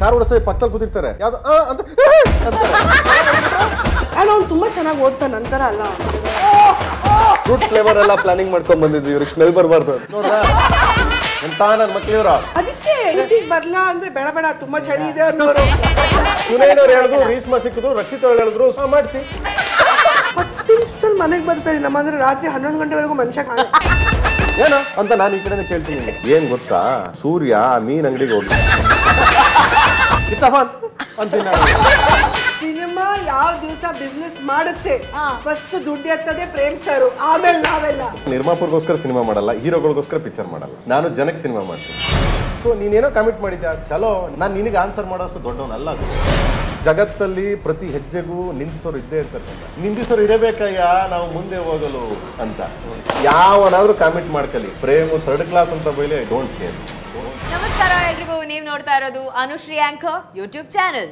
Car ಓಡಿಸ್ತಾರೆ ಪಕ್ಕದಲ್ಲಿ ಕೂತಿರ್ತಾರೆ ಯಾವ್ದು ಅಂತ ಅವ್ನು ತುಂಬಾ ಚೆನ್ನಾಗಿ ಓದ್ತಾನೆ ನಂತರ ಅಲ್ಲ ಫ್ರೂಟ್ ಫ್ಲೇವರ್ ಎಲ್ಲ ಪ್ಲಾನಿಂಗ್ ಮಾಡ್ಕೊಂಡ್ ಬಂದಿದ್ವಿ ಇವ್ರಿಗೆ ಸ್ಮೆಲ್ ಬರಬಾರ್ದು ನೋಡ್ರ ಎಂತ ನನ್ನ ಮಕ್ಳಿವ್ರ ಅದಕ್ಕೆ ಇಂಟಿಗೆ ಬರ್ಲಾ ಅಂದ್ರೆ ಬೇಡ ಬೇಡ ತುಂಬಾ ಚಳಿ ಇದೆ ಅನ್ನೋರು ಸುನೇನವ್ರು ಹೇಳಿದ್ರು ರೀಶ್ಮಾ ಸಿಕ್ಕಿದ್ರು ರಕ್ಷಿತ್ ಅವ್ರು ಹೇಳಿದ್ರು ಮಾಡಿಸಿ 10 ನಿಮಿಷದಲ್ಲಿ ಮನೆಗೆ ಬರ್ತಾ ಇದ್ದೀನಿ ನಮ್ಮ ಅಂದ್ರೆ ರಾತ್ರಿ 11 ಗಂಟೆವರೆಗೂ ಮನುಷ್ಯ ಕಾಣ ಏನೋ ಅಂತ ನಾನು ಈ ಕಡೆ ಕೇಳ್ತೀನಿ ಏನ್ ಗೊತ್ತಾ ಸೂರ್ಯ ಮೀನ್ ಅಂಗಡಿಗೆ ಹೋಗಿ ಅಂತೀನಿ ಸಿನಿಮಾ ಯಾವ ದಿವಸ ಬಿಸ್ನೆಸ್ ಮಾಡುತ್ತೆ ಫಸ್ಟ್ ದುಡ್ಡು ಎತ್ತದೆ ಪ್ರೇಮ್ ಸರ್ ಆಮೇಲೆ ನಾವೆಲ್ಲ ನಿರ್ಮಾಪುರ್ಗೋಸ್ಕರ ಸಿನಿಮಾ ಮಾಡಲ್ಲ ಹೀರೋಗಳಿಗೋಸ್ಕರ ಪಿಕ್ಚರ್ ಮಾಡಲ್ಲ ನಾನು ಜನಕ್ಕೆ ಸಿನಿಮಾ ಮಾಡ್ತೀನಿ ಸೊ ನೀನೇನೋ ಕಮಿಟ್ ಮಾಡಿದ್ಯಾ ಚಲೋ ನಾನು ನಿನಗೆ ಆನ್ಸರ್ ಮಾಡೋಷ್ಟು ದೊಡ್ಡವನಲ್ಲ ಅದು ಜಗತ್ತಲ್ಲಿ ಪ್ರತಿ ಹೆಜ್ಜೆಗೂ ನಿಂದಿಸೋರು ಇದ್ದೇ ಇರ್ತಾರೆ ನಿಂದಿಸೋರು ಇರಬೇಕಯ್ಯ ನಾವು ಮುಂದೆ ಹೋಗಲು ಅಂತ ಯಾವನಾದ್ರೂ ಕಾಮೆಂಟ್ ಮಾಡ್ಕಲಿ ಪ್ರೇಮು 3rd ಕ್ಲಾಸ್ ಅಂತ ಬೈಲಿ ಐ ಡೋಂಟ್ ಕೇರ್ ನಮಸ್ಕಾರ ಎಲ್ರಿಗೂ ನೀವು ನೋಡ್ತಾ ಇರೋದು Anushree anchor YouTube channel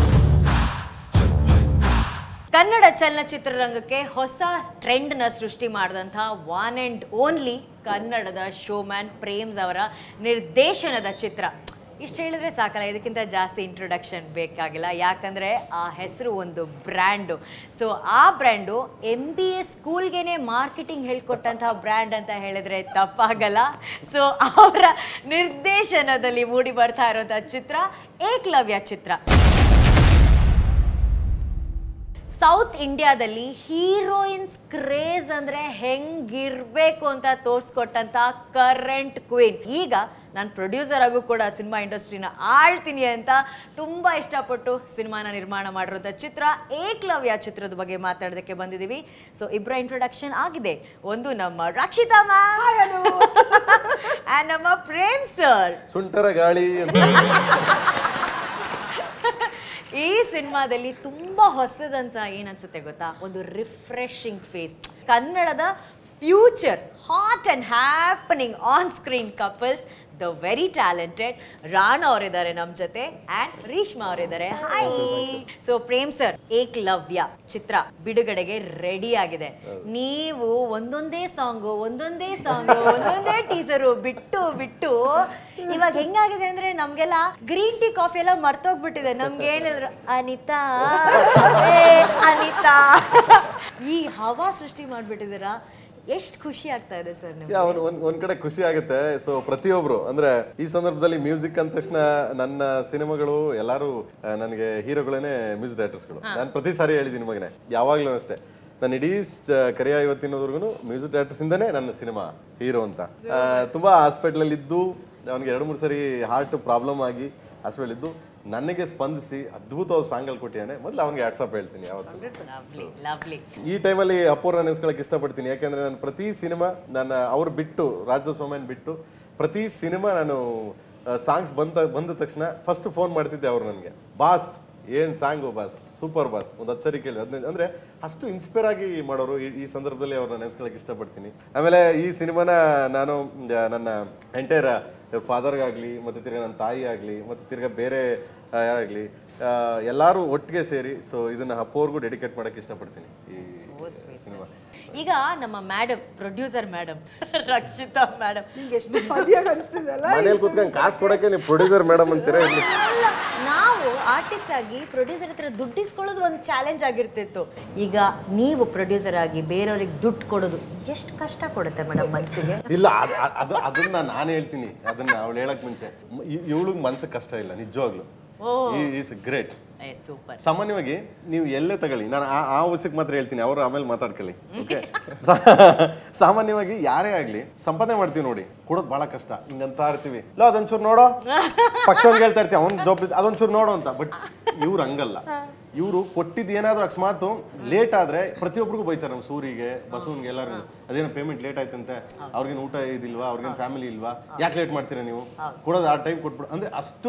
Kannada ಚಲನಚಿತ್ರರಂಗಕ್ಕೆ ಹೊಸ ಟ್ರೆಂಡ್ನ ಸೃಷ್ಟಿ ಮಾಡಿದಂಥ ಒನ್ ಆ್ಯಂಡ್ ಓನ್ಲಿ ಕನ್ನಡದ ಶೋಮ್ಯಾನ್ ಪ್ರೇಮ್ಸ್ ಅವರ ನಿರ್ದೇಶನದ ಚಿತ್ರ ಇಷ್ಟು ಹೇಳಿದ್ರೆ ಸಾಕಲ್ಲ ಇದಕ್ಕಿಂತ ಜಾಸ್ತಿ ಇಂಟ್ರೊಡಕ್ಷನ್ ಬೇಕಾಗಿಲ್ಲ ಯಾಕಂದರೆ ಆ ಹೆಸರು ಒಂದು ಬ್ರ್ಯಾಂಡು ಸೊ ಆ ಬ್ರ್ಯಾಂಡು MBA ಸ್ಕೂಲ್ಗೆ ಮಾರ್ಕೆಟಿಂಗ್ ಹೇಳ್ಕೊಟ್ಟಂತಹ ಬ್ರ್ಯಾಂಡ್ ಅಂತ ಹೇಳಿದ್ರೆ ತಪ್ಪಾಗಲ್ಲ ಸೊ ಅವರ ನಿರ್ದೇಶನದಲ್ಲಿ ಮೂಡಿ ಬರ್ತಾ ಇರೋಂಥ ಚಿತ್ರ ಏಕಲವ್ಯ ಚಿತ್ರ ಸೌತ್ ಇಂಡಿಯಾದಲ್ಲಿ ಹೀರೋಯಿನ್ಸ್ ಕ್ರೇಜ್ ಅಂದರೆ ಹೆಂಗಿರಬೇಕು ಅಂತ ತೋರಿಸ್ಕೊಟ್ಟಂಥ ಕರೆಂಟ್ ಕ್ವೀನ್ ಈಗ ನಾನು ಪ್ರೊಡ್ಯೂಸರ್ ಆಗು ಕೂಡ ಸಿನಿಮಾ ಇಂಡಸ್ಟ್ರಿನ ಆಳ್ತೀನಿ ಅಂತ ತುಂಬ ಇಷ್ಟಪಟ್ಟು ಸಿನಿಮಾನ ನಿರ್ಮಾಣ ಮಾಡಿರೋಂಥ ಚಿತ್ರ ಏಕಲವ್ಯ ಚಿತ್ರದ ಬಗ್ಗೆ ಮಾತಾಡೋದಕ್ಕೆ ಬಂದಿದ್ದೀವಿ ಸೊ ಇಬ್ಬರ ಇಂಟ್ರೊಡಕ್ಷನ್ ಆಗಿದೆ ಒಂದು ನಮ್ಮ ರಕ್ಷಿತಾ ಮ್ಯಾಮ್ ಆ್ಯಂಡ್ ನಮ್ಮ ಪ್ರೇಮ್ ಸರ್ ಸುಂಟರ ಗಾಳಿ ಈ ಸಿನಿಮಾದಲ್ಲಿ ತುಂಬ ಹೊಸದಂತ ಏನನ್ಸುತ್ತೆ ಗೊತ್ತಾ ಒಂದು ರಿಫ್ರೆಶಿಂಗ್ ಫೇಸ್ ಕನ್ನಡದ future hot and happening on screen couples the very talented Rana ಅವರಿದ್ದಾರೆ ನಮ್ಮ ಜೊತೆ ಆ್ಯಂಡ್ ರೀಶ್ಮಾ ಅವರಿದ್ದಾರೆ hi so Prem sir Ekalavya ಚಿತ್ರ ಬಿಡುಗಡೆಗೆ ರೆಡಿ ಆಗಿದೆ ನೀವು ಒಂದೊಂದೇ ಒಂದೊಂದೇ ಟೀಸರು ಬಿಟ್ಟು ಇವಾಗ ಹೆಂಗಾಗಿದೆ ಅಂದ್ರೆ ನಮ್ಗೆಲ್ಲ ಗ್ರೀನ್ ಟೀ ಕಾಫಿ ಎಲ್ಲ ಮರ್ತೋಗ್ಬಿಟ್ಟಿದೆ ನಮ್ಗೆ ಏನಿದ್ರು ಅನಿತಾ ಈ ಹವಾ ಸೃಷ್ಟಿ ಮಾಡ್ಬಿಟ್ಟಿದ್ದೀರಾ ಎಷ್ಟು ಖುಷಿ ಆಗ್ತಾ ಇದೆ ಸರ್ ಒಂದ್ ಕಡೆ ಖುಷಿ ಆಗುತ್ತೆ ಸೊ ಪ್ರತಿಯೊಬ್ರು ಅಂದ್ರೆ ಈ ಸಂದರ್ಭದಲ್ಲಿ ಮ್ಯೂಸಿಕ್ ಅಂದ ತಕ್ಷಣ ನನ್ನ ಸಿನಿಮಾಗಳು ಎಲ್ಲಾರು ನನಗೆ ಹೀರೋಗಳೇನೆ ಮ್ಯೂಸಿಕ್ ಡೈರೆಕ್ಟರ್ಸ್ಗಳು ನಾನು ಪ್ರತಿ ಸಾರಿ ಹೇಳಿದ್ದೀನಿ ಮಗನೇ ಯಾವಾಗ್ಲೂ ಅಷ್ಟೇ ನಾನು ಇಡೀ ಕರಿಯ ಇವತ್ತಿನವರೆಗೂ ಮ್ಯೂಸಿಕ್ ಡೈರೆಕ್ಟರ್ಸ್ ಇಂದಾನೆ ನನ್ನ ಸಿನಿಮಾ ಹೀರೋ ಅಂತ ತುಂಬಾ ಹಾಸ್ಪಿಟಲ್ ಇದ್ದು ಅವನಿಗೆ 2-3 ಸರಿ ಹಾರ್ಟ್ ಪ್ರಾಬ್ಲಮ್ ಆಗಿ ಹಾಸ್ಪಿಟಲ್ ಇದ್ದು ನನಗೆ ಸ್ಪಂದಿಸಿ ಅದ್ಭುತವಾದ ಸಾಂಗಲ್ಲಿ ಕೊಟ್ಟಿದ್ದಾನೆ ಮೊದಲು ಅವನಿಗೆ ವಾಟ್ಸಪ್ ಹೇಳ್ತೀನಿ ಯಾವತ್ತು ಈ ಟೈಮಲ್ಲಿ ಅಪ್ಪವ್ರನ್ನ ನೆನೆಸ್ಕೊಳಕ್ಕೆ ಇಷ್ಟಪಡ್ತೀನಿ ಯಾಕೆಂದ್ರೆ ನಾನು ಪ್ರತಿ ಸಿನಿಮಾ ನಾನು ಅವ್ರು ಬಿಟ್ಟು ರಾಜ ಸೋಮೇನ್ ಬಿಟ್ಟು ಪ್ರತಿ ಸಿನಿಮಾ ನಾನು ಸಾಂಗ್ಸ್ ಬಂದ ತಕ್ಷಣ ಫಸ್ಟ್ ಫೋನ್ ಮಾಡ್ತಿದ್ದೆ ಅವ್ರು ನನಗೆ ಬಾಸ್ ಏನ್ ಸಾಂಗು ಬಾಸ್ ಸೂಪರ್ ಬಾಸ್ ಒಂದು 10 ಸರಿ ಕೇಳಿದೆ 15 ಅಂದ್ರೆ ಅಷ್ಟು ಇನ್ಸ್ಪೈರ್ ಆಗಿ ಮಾಡೋರು ಈ ಸಂದರ್ಭದಲ್ಲಿ ಅವ್ರನ್ನ ನೆನೆಸ್ಕೊಳಕ್ಕೆ ಇಷ್ಟಪಡ್ತೀನಿ ಆಮೇಲೆ ಈ ಸಿನಿಮಾನ ನಾನು ನನ್ನ ಎಂಟೈರ್ ಫಾದರ್ಗಾಗಲಿ ಮತ್ತು ತಿರ್ಗಾ ನನ್ನ ತಾಯಿ ಆಗಲಿ ಮತ್ತು ತಿರ್ಗಾ ಬೇರೆ ಯಾರಾಗಲಿ ಎಲ್ಲರೂ ಒಟ್ಟಿಗೆ ಸೇರಿ ಸೊ ಇದನ್ನ ಅಪ್ಪವ್ರಿಗೂ ಡೆಡಿಕೇಟ್ ಮಾಡೋಕ್ಕೆ ಇಷ್ಟಪಡ್ತೀನಿ ಈ ಸಿನಿಮಾ ಈಗ ನಮ್ಮ madam producer madam Rakshita madam ಎಷ್ಟು ಫನಿಯಾಗಿ ಅನಿಸ್ತಿದೆಲ್ಲ ಮನೇಲಿ ಕೂತ್ಕೊಂಡು ಕಾಸು ಕೊಡೋಕ್ಕೆ ನೀವು ಪ್ರೊಡ್ಯೂಸರ್ ಮೇಡಮ್ ಅಂತೀರಾ ನಾವು ಆರ್ಟಿಸ್ಟ್ ಆಗಿ ಪ್ರೊಡ್ಯೂಸರ್ ಹತ್ರ ದುಡ್ಡು ಇಸ್ಕೊಳ್ಳೋದು ಒಂದು ಚಾಲೆಂಜ್ ಆಗಿರ್ತಿತ್ತು ಈಗ ನೀವು ಪ್ರೊಡ್ಯೂಸರ್ ಆಗಿ ಬೇರೆಯವ್ರಿಗೆ ದುಡ್ಡು ಕೊಡೋದು ಎಷ್ಟು ಕಷ್ಟ ಕೊಡುತ್ತೆ ಮೇಡಮ್ ಮನಸ್ಸಿಗೆ ಇಲ್ಲ ಅದನ್ನ ನಾನು ಹೇಳ್ತೀನಿ ಅದನ್ನ ಅವಳು ಹೇಳಕ್ ಮುಂಚೆ ಇವಳಿಗೆ ಮನ್ಸಿಗೆ ಕಷ್ಟ ಇಲ್ಲ ನಿಜವಾಗ್ಲು ಈಸ್ ಗ್ರೇಟ್ ಸೂಪರ್ ಸಾಮಾನ್ಯವಾಗಿ ನೀವು ಎಲ್ಲೇ ತಗೊಳ್ಳಿ ನಾನು ಆ ವಿಷಯಕ್ಕೆ ಮಾತ್ರ ಹೇಳ್ತೀನಿ ಅವರು ಆಮೇಲೆ ಮಾತಾಡ್ಕೊಳ್ಳಿ ಓಕೆ ಸಾಮಾನ್ಯವಾಗಿ ಯಾರೇ ಆಗ್ಲಿ ಸಂಪಾದನೆ ಮಾಡ್ತೀವಿ ನೋಡಿ ಕೊಡೋದು ಬಹಳ ಕಷ್ಟ ಹಿಂಗಂತ ಇರ್ತೀವಿ ಇಲ್ಲ ಅದೊಂಚೂರು ನೋಡೋ ಪಕ್ಕದವ್ರಿಗೆ ಹೇಳ್ತಾ ಇರ್ತೀವಿ ಅವ್ನ ಜಾಬ್ ಅದೊಂಚೂರು ನೋಡೋ ಅಂತ ಬಟ್ ಇವ್ರು ಹಂಗಲ್ಲ ಇವರು ಕೊಟ್ಟಿದ್ದು ಏನಾದ್ರೂ ಅಕಸ್ಮಾತ್ ಲೇಟ್ ಆದ್ರೆ ಪ್ರತಿಯೊಬ್ಬರಿಗೂ ಬೈತಾರೆ ನಮ್ಮ ಸೂರಿಗೆ ಬಸವನ್ಗೆ ಎಲ್ಲರಿಗೂ ಅದೇನೋ ಪೇಮೆಂಟ್ ಲೇಟ್ ಆಯ್ತಂತೆ ಅವ್ರಿಗೇನು ಊಟ ಇದಿಲ್ವಾ ಅವ್ರಿಗೇನು ಫ್ಯಾಮಿಲಿ ಇಲ್ವಾ ಯಾಕೆ ಲೇಟ್ ಮಾಡ್ತೀರಾ ನೀವು ಕೊಡೋದು ಆ ಟೈಮ್ ಕೊಟ್ಬಿಡು ಅಂದ್ರೆ ಅಷ್ಟು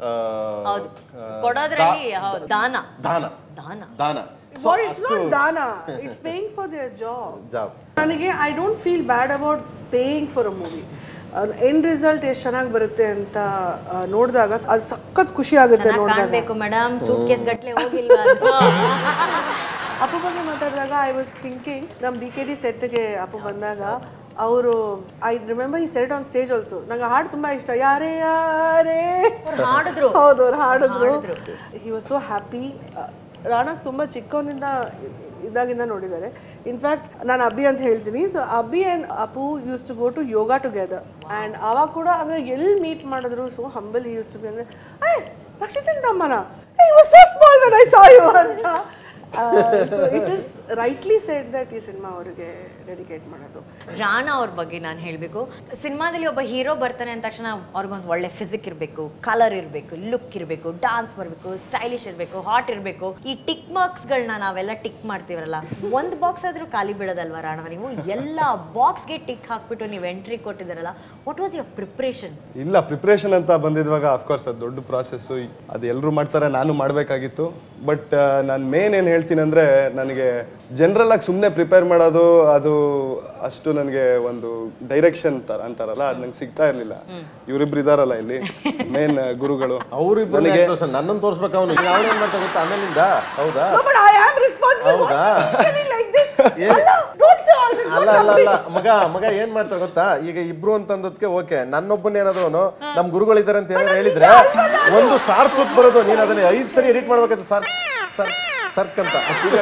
ದಾನ ದಾನ ದಾನ It's not dana. It's paying for their job. ನನಗೆ I don't feel bad about paying for a movie. End result ಎಷ್ಟು ಚೆನ್ನಾಗಿ ಬರುತ್ತೆ ಅಂತ ನೋಡಿದಾಗ ಅದು ಸಖತ್ ಖುಷಿ ಆಗುತ್ತೆ ನೋಡಬೇಕು ಮೇಡಮ್ ಸೂಟ್ಕೇಸ್ ಗಟ್ಲೆ ಹೋಗಿಲ್ವಾ ಅಪ್ಪು ಬಗ್ಗೆ ಮಾತಾಡಿದಾಗ ಐ ವಾಸ್ ಥಿಂಕಿಂಗ್ ನಮ್ಮ BKD ಸೆಟ್ಗೆ ಅಪ್ಪು ಬಂದಾಗ ಅವರು ಐ ರಿಮೆಂಬರ್ ಈ ಸೆಟ್ ಆನ್ ಸ್ಟೇಜ್ ಆಲ್ಸೋ. ನಂಗೆ ಹಾಡು ತುಂಬಾ ಇಷ್ಟ. ಯಾರೇ ಯಾರೇ ಹಾಡಿದ್ರು. ಹೌದು, ಅವ್ರು ಹಾಡಿದ್ರು. He was so happy. Rana ತುಂಬಾ ಚಿಕ್ಕವನಿಂದ ಇದಾಗಿಂದ ನೋಡಿದ್ದಾರೆ. ಇನ್ಫ್ಯಾಕ್ಟ್ ನಾನು ಅಬ್ಬಿ ಅಂತ ಹೇಳ್ತೀನಿ. So Abbi and Appu used to go to yoga together. And ಅವಾಗ ಕೂಡ ಅಂದರೆ ಎಲ್ಲಿ ಮೀಟ್ ಮಾಡಿದ್ರು so humble used to be ಅಂದರೆ ರಕ್ಷಿತನ್ ತಮ್ಮನ he was so small when I saw you ಅಂತ. So it is rightly said that ಈ ಸಿನಿಮಾ ಅವರಿಗೆ ಡೆಡಿಕೇಟ್ ಮಾಡೋದು. ರಾಣಾ ಅವ್ರ ಬಗ್ಗೆ ನಾನು ಹೇಳಬೇಕು, ಸಿನಿಮಾದಲ್ಲಿ ಒಬ್ಬ ಹೀರೋ ಬರ್ತಾನೆ ಅಂದ ತಕ್ಷಣ ಅವ್ರಿಗೊಂದು ಒಳ್ಳೆ ಫಿಸಿಕ್ ಇರಬೇಕು, ಕಲರ್ ಇರಬೇಕು, ಲುಕ್ ಇರಬೇಕು, ಡಾನ್ಸ್ ಬರಬೇಕು, ಸ್ಟೈಲಿಶ್ ಇರಬೇಕು, ಹಾಟ್ ಇರಬೇಕು. ಈ ಟಿಕ್ ಮಾರ್ಕ್ಸ್ಗಳನ್ನ ನಾವೆಲ್ಲ ಟಿಕ್ ಮಾಡ್ತೀವಲ್ಲ, ಒಂದು ಬಾಕ್ಸ್ ಆದರೂ ಖಾಲಿ ಬಿಡೋದಲ್ವಾ ರಾಣಾ ನೀವು? ಎಲ್ಲ ಬಾಕ್ಸ್ಗೆ ಟಿಕ್ ಹಾಕ್ಬಿಟ್ಟು ನೀವು ಎಂಟ್ರಿ ಕೊಟ್ಟಿದ್ದಾರಲ್ಲ, ವಾಟ್ ವಾಸ್ ಯುವರ್ ಪ್ರಿಪ್ರೇಷನ್? ಇಲ್ಲ, ಪ್ರಿಪ್ರೇಷನ್ ಅಂತ ಬಂದಿದ್ವಾಗ ಅಫ್ಕೋರ್ಸ್ ಅದು ದೊಡ್ಡ ಪ್ರಾಸೆಸ್ಸು, ಅದು ಎಲ್ಲರೂ ಮಾಡ್ತಾರೆ, ನಾನು ಮಾಡಬೇಕಾಗಿತ್ತು. ಬಟ್ ನಾನು ಮೇನ್ ಏನು ಹೇಳ್ತೀನಿ ಅಂದರೆ, ನನಗೆ ಜನರಲ್ ಆಗಿ ಸುಮ್ಮನೆ ಪ್ರಿಪೇರ್ ಮಾಡೋದು ಅದು ಅಷ್ಟು ನನಗೆ ಒಂದು ಡೈರೆಕ್ಷನ್ ಅಂತಾರಲ್ಲ, ಅದು ನಂಗೆ ಸಿಗ್ತಾ ಇರಲಿಲ್ಲ. ಇವರಿಬ್ರು ಇದಾರಲ್ಲ ಇಲ್ಲಿ ಮೇನ್ ಗುರುಗಳು, ಅವರಿಬ್ಬರು ನನ್ನನ್ನು ತೋರಿಸ್ಬೇಕು. ಅವನು ಯಾವನೇನು ಮಾಡ್ತಾ ಗೊತ್ತಾ ಆಮೇಲಿಂದ? ಹೌದಾ? ಮಗ ಏನ್ ಮಾಡ್ತಾ ಗೊತ್ತಾ, ಈಗ ಇಬ್ರು ಅಂತಂದಕ್ಕೆ ಓಕೆ, ನನ್ನೊಬ್ಬನ ಏನಾದ್ರು ನಮ್ ಗುರುಗಳಿದ್ದಾರೆ ಅಂತ ಏನಾದ್ರು ಹೇಳಿದ್ರೆ ಒಂದು ಶಾರ್ಪ್ ಲುಕ್ ಬರೋದು. ನೀನ್ ಅದನ್ನ 5 ಸರಿ ಎಡಿಟ್ ಮಾಡ್ಬೇಕಾಯ್ತು. ಸರ್ಕ್ ಅಂತ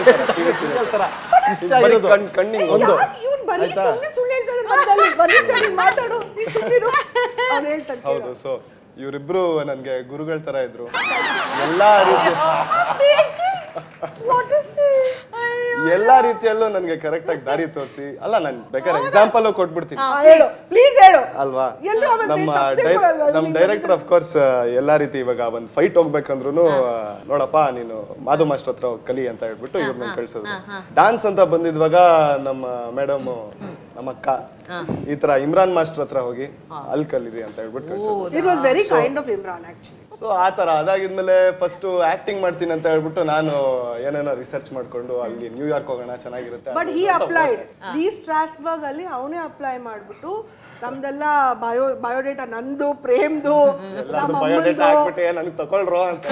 ಕಣ್ಣಿಗೆ ಒಂದು ಹೌದು. ಸೊ ಇವರಿಬ್ರು ನನಗೆ ಗುರುಗಳ ತರ ಇದ್ರು. ಎಲ್ಲಾ ರೀತಿಯಲ್ಲೂ ನನಗೆ ಕರೆಕ್ಟ್ ಆಗಿ ದಾರಿ ತೋರಿಸಿ, ಅಲ್ಲ ನಾನು ಬೇಕಾದ್ರೆ ಎಕ್ಸಾಂಪಲ್ ಕೊಟ್ಬಿಡ್ತೀನಿ ಅಲ್ವಾ. ನಮ್ಮ ಡೈರೆಕ್ಟರ್ ಆಫ್ ಕೋರ್ಸ್ ಎಲ್ಲಾ ರೀತಿ, ಇವಾಗ ಒಂದ್ ಫೈಟ್ ಹೋಗ್ಬೇಕಂದ್ರು ನೋಡಪ್ಪ ನೀನು ಮಾಧು ಮಾಸ್ಟರ್ ಹತ್ರ ಕಲಿ ಅಂತ ಹೇಳ್ಬಿಟ್ಟು ಇವ್ರನ್ನ ಕಳ್ಸೋದು. ಡಾನ್ಸ್ ಅಂತ ಬಂದಿದ್ವಾಗ ನಮ್ಮ ಮೇಡಮ್, ನಮ್ಮ ಅಕ್ಕ ಈ ತರ ಇಮ್ರಾನ್ ಮಾಸ್ಟರ್ ಹತ್ರ ಹೋಗಿ ಅಲ್ಲಿ ಕಲೀರಿ ಅಂತ ಹೇಳ್ಬಿಟ್ಟು ಕಳ್ಸೋದು. ಸೊ ಆ ತರ ಅದಾಗಿದ್ಮೇಲೆ ಫಸ್ಟ್ ಆಕ್ಟಿಂಗ್ ಮಾಡ್ತೀನಿ ಅಂತ ಹೇಳ್ಬಿಟ್ಟು ನಾನು ಏನೇನೋ ರಿಸರ್ಚ್ ಮಾಡ್ಕೊಂಡು ಅಲ್ಲಿ ನ್ಯೂಯಾರ್ಕ್ ಹೋಗೋಣ ಚೆನ್ನಾಗಿರುತ್ತೆ. But he applied the Strasberg ಅಲ್ಲಿ ಅವನೇ ಅಪ್ಲೈ ಮಾಡ್ಬಿಟ್ಟು ನಮ್ದೆಲ್ಲ ಬಯೋಡೇಟಾ, ನಂದು ಪ್ರೇಮ್ದು ಬಯೋಡೇಟಾ ಹಾಕ್ಬಿಟ್ಟು ನನಗೆ ತಗೊಳ್ರೋ ಅಂತ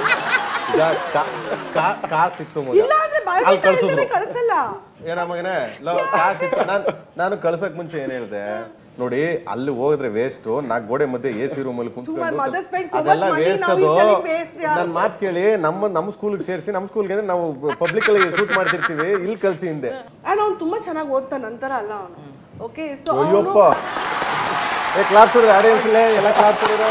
ಕಾಸಿತ್ತು ಕಳ್ಸಲ್ಲ. ಏನ ಮಗನೇ ಕಾಸಿತ್ತು. ನಾನು ಕಳ್ಸಕ್ ಮುಂಚೆ ಏನ್ ಹೇಳ್ದೆ ನೋಡಿ, ಅಲ್ಲಿ ಹೋಗಿದ್ರೆ ವೇಸ್ಟ್. 4 ಗೋಡೆ ಮಧ್ಯೆ AC ರೂಮಲ್ಲಿ ಕುಂತ್ಕೊಂಡು ಅದೆಲ್ಲ ವೇಸ್ಟ್. ಅದು ನನ್ನ ಮಾತು ಕೇಳಿ ನಮ್ಮ ಸ್ಕೂಲ್ಗೆ ಸೇರಿಸಿ, ನಮ್ಮ ಸ್ಕೂಲ್ಗೆ ಅಂದ್ರೆ ನಾವು ಪಬ್ಲಿಕ್ ಅಲ್ಲಿ ಶೂಟ್ ಮಾಡ್ತಿರ್ತೀವಿ, ಇಲ್ಲಿ ಕಳ್ಸಿ ಹಿಂದೆ. ಅವ್ನು ತುಂಬಾ ಚೆನ್ನಾಗಿ ಓದ್ತಾ ನಂತರ ಅಲ್ಲ ಅವನು. ಓಕೆ, ಸೊ ಅಯ್ಯಪ್ಪ ಕ್ಲಾಸ್ ಹೊಡೆದ ಆಡಿಯನ್ಸ್ ಇಲ್ಲೇ ಎಲ್ಲ ಕ್ಲಾಸ್ ಹೊಡೆದ.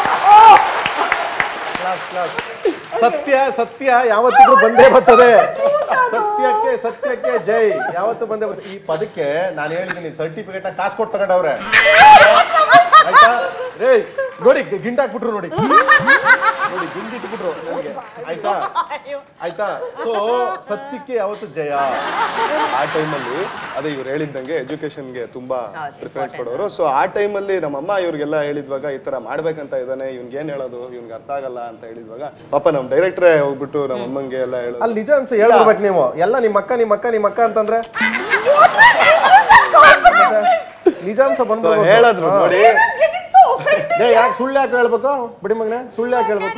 ಸತ್ಯ ಯಾವತ್ತಿಗೂ ಬಂದೇ ಬರ್ತದೆ. ಸತ್ಯಕ್ಕೆ ಜೈ ಯಾವತ್ತು ಬಂದೇ ಬರ್ತದೆ. ಈ ಪದಕ್ಕೆ ನಾನು ಹೇಳಿದ್ದೀನಿ, ಸರ್ಟಿಫಿಕೇಟ್ ಕಾಸು ಕೊಟ್ಟು ತಗೊಂಡವ್ರೆ ಆಯ್ತಾ. ರೇ ನೋಡಿ ಗಿಂಡಾಕ್ಬಿಟ್ರು, ನೋಡಿ ಗಿಂಡಿಟ್ಬಿಟ್ರು ನನಗೆ, ಆಯ್ತಾ. ಸೊ ಸತ್ಯಕ್ಕೆ ಯಾವತ್ತು ಜಯ. ಆ ಟೈಮಲ್ಲಿ ಅದೇ ಇವ್ರು ಹೇಳಿದ್ದಂಗೆ ಎಜುಕೇಶನ್ಗೆ ತುಂಬಾ ಪ್ರಿಫರೆನ್ಸ್ ಕೊಡೋರು. ಸೊ ಆ ಟೈಮಲ್ಲಿ ನಮ್ಮಮ್ಮ ಇವ್ರಿಗೆಲ್ಲ ಹೇಳಿದ್ವಾಗ ಈ ತರ ಮಾಡ್ಬೇಕಂತ ಇದ್ದಾನೆ, ಇವ್ನಿಗೆ ಏನ್ ಹೇಳೋದು, ಇವ್ನಿಗೆ ಅರ್ಥ ಆಗಲ್ಲ ಅಂತ ಹೇಳಿದ್ವಾಗ ಪಾಪ ನಮ್ ಡೈರೆಕ್ಟ್ರೇ ಹೋಗ್ಬಿಟ್ಟು ನಮ್ಮ ಅಮ್ಮಂಗೆ ಎಲ್ಲ ಹೇಳೋದು. ಅಲ್ಲಿ ನಿಜಾಂಶ ಹೇಳ್ಬೇಕು ನೀವು ಎಲ್ಲ. ನಿಮ್ಮ ಅಕ್ಕ ಅಂತಂದ್ರೆ ನಿಜಾಂಶ ಬಂದು ಹೇಳಿದ್ರು ನೋಡಿ. ಯಾಕೆ ಸುಳ್ಳು ಯಾಕೆ ಹೇಳ್ಬೇಕು? ಬಿಡಿ ಮಗನೇ, ಸುಳ್ಳು ಯಾಕೆ ಹೇಳ್ಬೇಕು?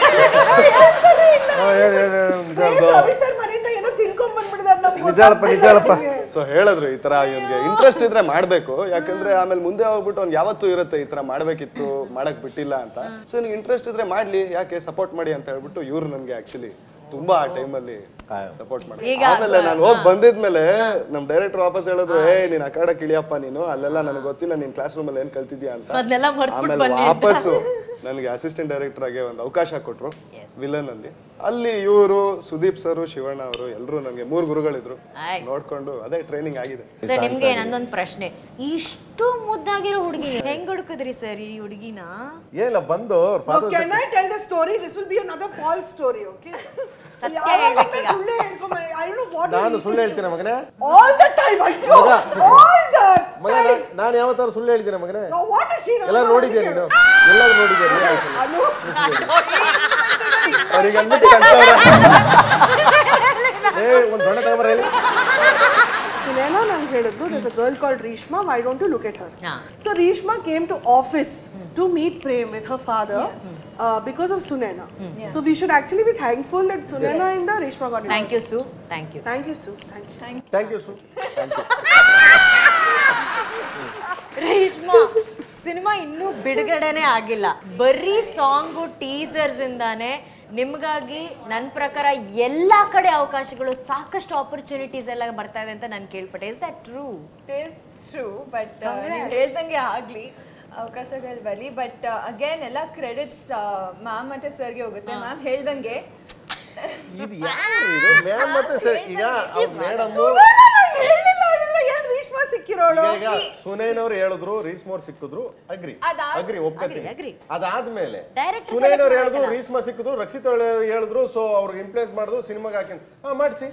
ನಿಜಾಳಪ್ಪ. ಸೊ ಹೇಳಿದ್ರು ಈ ತರ ಇವ್ನಿಗೆ ಇಂಟ್ರೆಸ್ಟ್ ಇದ್ರೆ ಮಾಡ್ಬೇಕು, ಯಾಕಂದ್ರೆ ಆಮೇಲೆ ಮುಂದೆ ಹೋಗ್ಬಿಟ್ಟು ಅವ್ನಿಗೆ ಯಾವತ್ತೂ ಇರುತ್ತೆ ಈ ತರ ಮಾಡ್ಬೇಕಿತ್ತು, ಮಾಡಕ್ ಬಿಟ್ಟಿಲ್ಲ ಅಂತ. ಸೊ ನಿಮ್ಗೆ ಇಂಟ್ರೆಸ್ಟ್ ಇದ್ರೆ ಮಾಡ್ಲಿ, ಯಾಕೆ ಸಪೋರ್ಟ್ ಮಾಡಿ ಅಂತ ಹೇಳ್ಬಿಟ್ಟು ಇವ್ರು ನನ್ಗೆ ಆಕ್ಚುಲಿ ತುಂಬಾ ಆ ಟೈಮಲ್ಲಿ ಸಪೋರ್ಟ್ ಮಾಡಿ. ಆಮೇಲೆ ನಾನು ಹೋಗಿ ಬಂದಿದ್ಮೇಲೆ ನಮ್ ಡೈರೆಕ್ಟರ್ ವಾಪಸ್ ಹೇಳಿದ್ರು, ನೀನ್ ಅಕಾಡಕ್ ಇಳಿಯಪ್ಪ ನೀನು, ಅಲ್ಲೆಲ್ಲ ನನಗೆ ಗೊತ್ತಿಲ್ಲ ನೀನ್ ಕ್ಲಾಸ್ ರೂಮ್ ಅಲ್ಲಿ ಏನ್ ಕಲ್ತಿದ್ಯಾ ಅಂತ. ಆಮೇಲೆ ವಾಪಸ್ಸು ನನಗೆ ಅಸಿಸ್ಟೆಂಟ್ ಡೈರೆಕ್ಟರ್ ಆಗಿ ಒಂದು ಅವಕಾಶ ಕೊಟ್ರು ವಿಲನ್ ಅಲ್ಲಿ. ಅಲ್ಲಿ ಇವರು ಸುದೀಪ್ ಸರ್, ಶಿವಣ್ಣ ಅವರು ಎಲ್ಲರೂ ನನಗೆ 3 ಗುರುಗಳಿದ್ರು. ನೋಡ್ಕೊಂಡು ಅದೇ ಟ್ರೈನಿಂಗ್ ಆಗಿದೆ. ಸರ್ ನಿಮ್ಗೆ ನಂದೊಂದು ಪ್ರಶ್ನೆ, ಇಷ್ಟು ಮುದ್ದಾಗಿರೋ ಹುಡುಗಿ ಹೆಂಗ್ ಹುಡುಕಿದ್ರಿ ಸರ್ ಈ ಹುಡುಗಿನ? ಏನಿಲ್ಲ ಬಂದು Can I tell the story? This will be another false story, okay? ಸತ್ಯ ಹೇಳ್ಬೇಕೀಗ. I don't know what. ನಾನು ಸುಳ್ಳು ಹೇಳ್ತೀನಿ ಮಗನೇ all the time. All the ಮಗನೇ ನಾನು ಯಾವತ್ತಾರು ಸುಳ್ಳು ಹೇಳ್ತೀನಿ ಮಗನೇ. No, what is she? ಎಲ್ಲ ನೋಡಿದ್ಯಾ ನೀನು? ಎಲ್ಲರೂ ನೋಡಿದ್ಯಾ? ಅವ್ರಿಗೆ ಅಂದ್ಬಿಟ್ಟು ಒಂದು ದೊಡ್ಡ ಕ್ಯಾಮರಾ ಹೇಳಿ. Sunena nange helidlu, there's a girl called Reshma, why don't you look at her? So Reshma came to office to meet Prem with her father because of Sunena. So we should actually be thankful that Sunena and the Reshma got involved. Thank you Su. Thank you. Thank you Su. Thank you. Thank you Su. Thank you. Reshma cinema ಇನ್ನೂ ಬಿಡುಗಡೆನೇ ಆಗಿಲ್ಲ, ಬರೀ song teasers ಇಂದಾನೆ ನಿಮ್ಗಾಗಿ ನನ್ನ ಪ್ರಕಾರ ಎಲ್ಲಾ ಕಡೆ ಅವಕಾಶಗಳು, ಸಾಕಷ್ಟು ಆಪರ್ಚುನಿಟೀಸ್ ಎಲ್ಲ ಬರ್ತಾ ಇದೆ ಅಂತ ನಾನು ಕೇಳ್ಪಟ್ಟೆ. Is that true? It is true, but ನೀವು ಹೇಳ್ದಂಗೆ ಆಗಲಿ, ಅವಕಾಶಗಳು ಬರಲಿ. ಬಟ್ ಅಗೇನ್ ಎಲ್ಲ ಕ್ರೆಡಿಟ್ಸ್ ಮ್ಯಾಮ್ ಮತ್ತೆ ಸರ್ಗೆ ಹೋಗುತ್ತೆ. ಮ್ಯಾಮ್ ಹೇಳ್ದಂಗೆ ಇದು ಯಾರು ಇದು ಮ್ಯಾಮ್ ಮತ್ತೆ ಸರ್? ಈಗ ಮೇಡಮ್ ರೇಷ್ಮಾ ಸಿಕ್ಕಿರೋಳು. ಈಗ ಸುನೈನ್ ಅವ್ರು ಹೇಳಿದ್ರು, ರೀಸ್ಮಾ ಅವ್ರು ಸಿಕ್ಕಿದ್ರು, ಅಗ್ರಿ ಒಪ್ಕೊತೀನಿ. ಅದಾದ್ಮೇಲೆ ಸುನೈನ್ ಅವ್ರು ಹೇಳಿದ್ರು, ರೀಸ್ಮಾ ಸಿಕ್ಕಿದ್ರು, ರಕ್ಷಿತ್ ಅವ್ರು ಹೇಳಿದ್ರು, ಸೊ ಅವ್ರಿಗೆ ಇಂಪ್ಲೇಸ್ ಮಾಡಿದ್ರು, ಸಿನಿಮಾಗೆ ಹಾಕಿ ಮಾಡಿಸಿ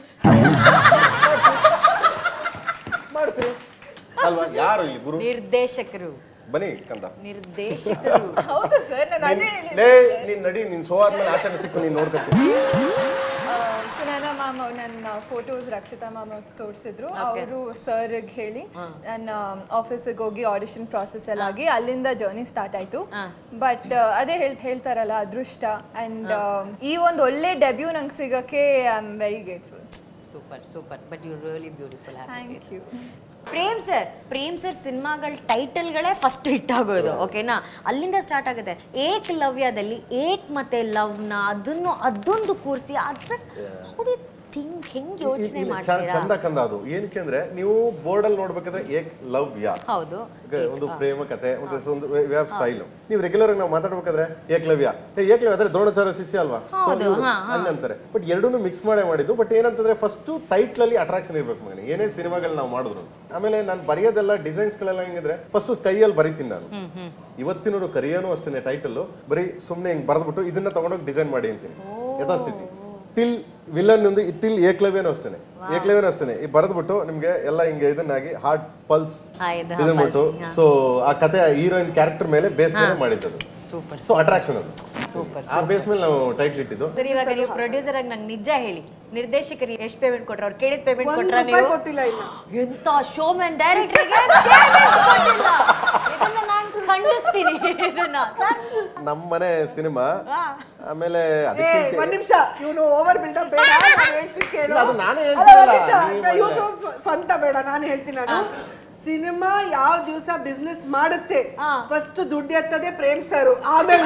ಅಲ್ವಾ? ಯಾರು ಇಲ್ಲಿ ಗುರು? ನಿರ್ದೇಶಕರು. ಬನ್ನಿ ಕಂದ. ನಿರ್ದೇಶಕರು. ಹೌದು ಸರ್, ನಾನು ಅದೇ ನೀನ್ ನಡಿ, ನೀನ್ ಸೋವಾದ ಮೇಲೆ ಆಚರಣೆ ಸಿಕ್ಕು, ನೀನ್ ನೋಡ್ಕೊತೀನಿ. ಸುನೈನಾ ಮ್ಯಾಮ್ ನನ್ನ ಫೋಟೋಸ್ ರಕ್ಷಿತಾ ಮ್ಯಾಮ್ ತೋರಿಸಿದ್ರು. ಅವರು ಸರ್ಗೆ ಹೇಳಿ ನನ್ನ ಆಫೀಸಿಗೆ ಹೋಗಿ ಆಡಿಷನ್ ಪ್ರಾಸೆಸ್ ಎಲ್ಲ ಆಗಿ ಅಲ್ಲಿಂದ ಜರ್ನಿ ಸ್ಟಾರ್ಟ್ ಆಯ್ತು. ಬಟ್ ಅದೇ ಹೇಳ್ತಾರಲ್ಲ ಅದೃಷ್ಟ, ಅಂಡ್ ಈ ಒಂದು ಒಳ್ಳೆ ಡೆಬ್ಯೂ ನಂಗೆ ಸಿಗಕ್ಕೆ I am very grateful. Super but you really beautiful. Thank you. Prem sir ಸಿನಿಮಾಗಳ ಟೈಟಲ್ಗಳೇ ಫಸ್ಟ್ ಹಿಟ್ ಆಗೋದು, ಓಕೆನಾ? ಅಲ್ಲಿಂದ ಸ್ಟಾರ್ಟ್ ಆಗುತ್ತೆ. ಏಕ್ ಲವ್ಯದಲ್ಲಿ ಏಕ್ ಮತ್ತೆ ಲವ್ನ ಅದೊಂದು ಕೂರಿಸಿ ಥಿಂಕ್ ಹೆಂಗ್ ಯೋಚನೆ ಮಾಡ್ತೀರಾ? ಚಂದ ಕಂದ ಅದು. ಏನಕ್ಕೆ ಅಂದ್ರೆ ನೀವು ಬೋರ್ಡ್ ಅಲ್ಲಿ ನೋಡ್ಬೇಕಾದ್ರೆ ಏಕ್ ಲವ್ಯ, ಹೌದು, ಒಂದು ಪ್ರೇಮ ಕಥೆ, ಒಂದು ವೆಬ್ ಸ್ಟೈಲ್. ನೀವು ರೆಗ್ಯುಲರ್ ಆಗಿ ನಾವು ಮಾತಾಡ್ಬೇಕಾದ್ರೆ ಏಕ್ಲವ್ಯ ಅಂದ್ರೆ ದ್ರೋಣಾಚಾರ್ಯ ಶಿಷ್ಯ ಅಲ್ವಾ, ಹಂಗಂತಾರೆ. ಬಟ್ ಎರಡೂ ಮಿಕ್ಸ್ ಮಾಡಿದ್ದು. ಬಟ್ ಏನಂತಂದ್ರೆ ಫಸ್ಟ್ ಟೈಟ್ಲ್ ಅಲ್ಲಿ ಅಟ್ರಾಕ್ಷನ್ ಇರ್ಬೇಕು ಮಗನಿಗೆ, ಏನೇ ಸಿನಿಮಾಗಳು ನಾವು ಮಾಡಿದ್ರು. ಆಮೇಲೆ ನಾನು ಬರೆಯೋದೆಲ್ಲ ಡಿಸೈನ್ಸ್ ಗಳೆಲ್ಲ ಹೆಂಗಿದ್ರೆ ಫಸ್ಟ್ ಕೈಯಲ್ಲಿ ಬರಿತೀನಿ ನಾನು. ಇವತ್ತಿನವರು ಕರಿಯೋನು ಅಷ್ಟೇ ಟೈಟಲ್ ಬರೀ ಸುಮ್ಮನೆ ಹಿಂಗ್ ಬರೆದ್ಬಿಟ್ಟು ಇದನ್ನ ತಗೊಂಡೋಗಿ ಡಿಸೈನ್ ಮಾಡಿ ಅಂತೀನಿ ಯಥಾಸ್ಥಿತಿ. ಟಿಲ್ ವಿಲನ್ ಒಂದು ಟಿಲ್ ಏಕ್ಲವ್ಯನೂ ಅಷ್ಟೇನೆ ಈ ಬರೆದ್ಬಿಟ್ಟು ನಿಮ್ಗೆ ಎಲ್ಲ ಹಿಂಗೆ ಇದನ್ನಾಗಿ ಹಾರ್ಟ್ ಪಲ್ಸ್ ಇದನ್ಬಿಟ್ಟು, ಸೊ ಆ ಕತೆ ಹೀರೋಯಿನ್ ಕ್ಯಾರೆಕ್ಟರ್ ಮೇಲೆ ಬೇಸ್ ಮೇಲೆ ಮಾಡಿದ್ದು. ಸೂಪರ್. ಸೊ ಅಟ್ರಾಕ್ಷನ್ ಅದು ಸೂಪರ್. ಆ ಬೇಸ್ ಮೇಲೆ ನಾವು ಟೈಟ್ಲ್ ಇಟ್ಟಿದ್ದು. ಸರಿ, ಇವಾಗ ನೀವು ಪ್ರೊಡ್ಯೂಸರ್ ಆಗಿ ನಂಗೆ ನಿಜ ಹೇಳಿ, ನಿರ್ದೇಶಕರಿಗೆ ಎಷ್ಟು ಪೇಮೆಂಟ್ ಕೊಟ್ರ? ಅವ್ರು ಕೇಳಿದ ಪೇಮೆಂಟ್ ಕೊಟ್ರ? ನೀವು ಕೊಟ್ಟಿಲ್ಲ ಇಲ್ಲ. ಎಂತ ಶೋಮ್ಯಾನ್ ಡೈರೆಕ್ಟರ್ಗೆ ಪೇಮೆಂಟ್ ಕೊಟ್ಟಿಲ್ಲ. ಇದನ್ನ ನಾನು ಖಂಡಿಸ್ತೀನಿ. ಇದನ್ನ ನಮ್ಮನೆ ಸಿನಿಮಾ ಆಮೇಲೆ ಒಂದ್ ನಿಮಿಷ, ಇವನು ಓವರ್ ಬಿಲ್ಡಪ್ ಬೇಡ, ಅದು ನಾನೇ ಹೇಳ್ತೀನಿ. ಇವನು ಸ್ವಂತ ಬೇಡ, ನಾನು ಹೇಳ್ತೀನಿ. ನಾನು ಸಿನಿಮಾ ಯಾವ ದಿವಸ ಬಿಸ್ನೆಸ್ ಮಾಡುತ್ತೆ ಫಸ್ಟ್ ದುಡ್ಡು ಎತ್ತದೆ ಪ್ರೇಮ್ ಸರ್, ಆಮೇಲೆ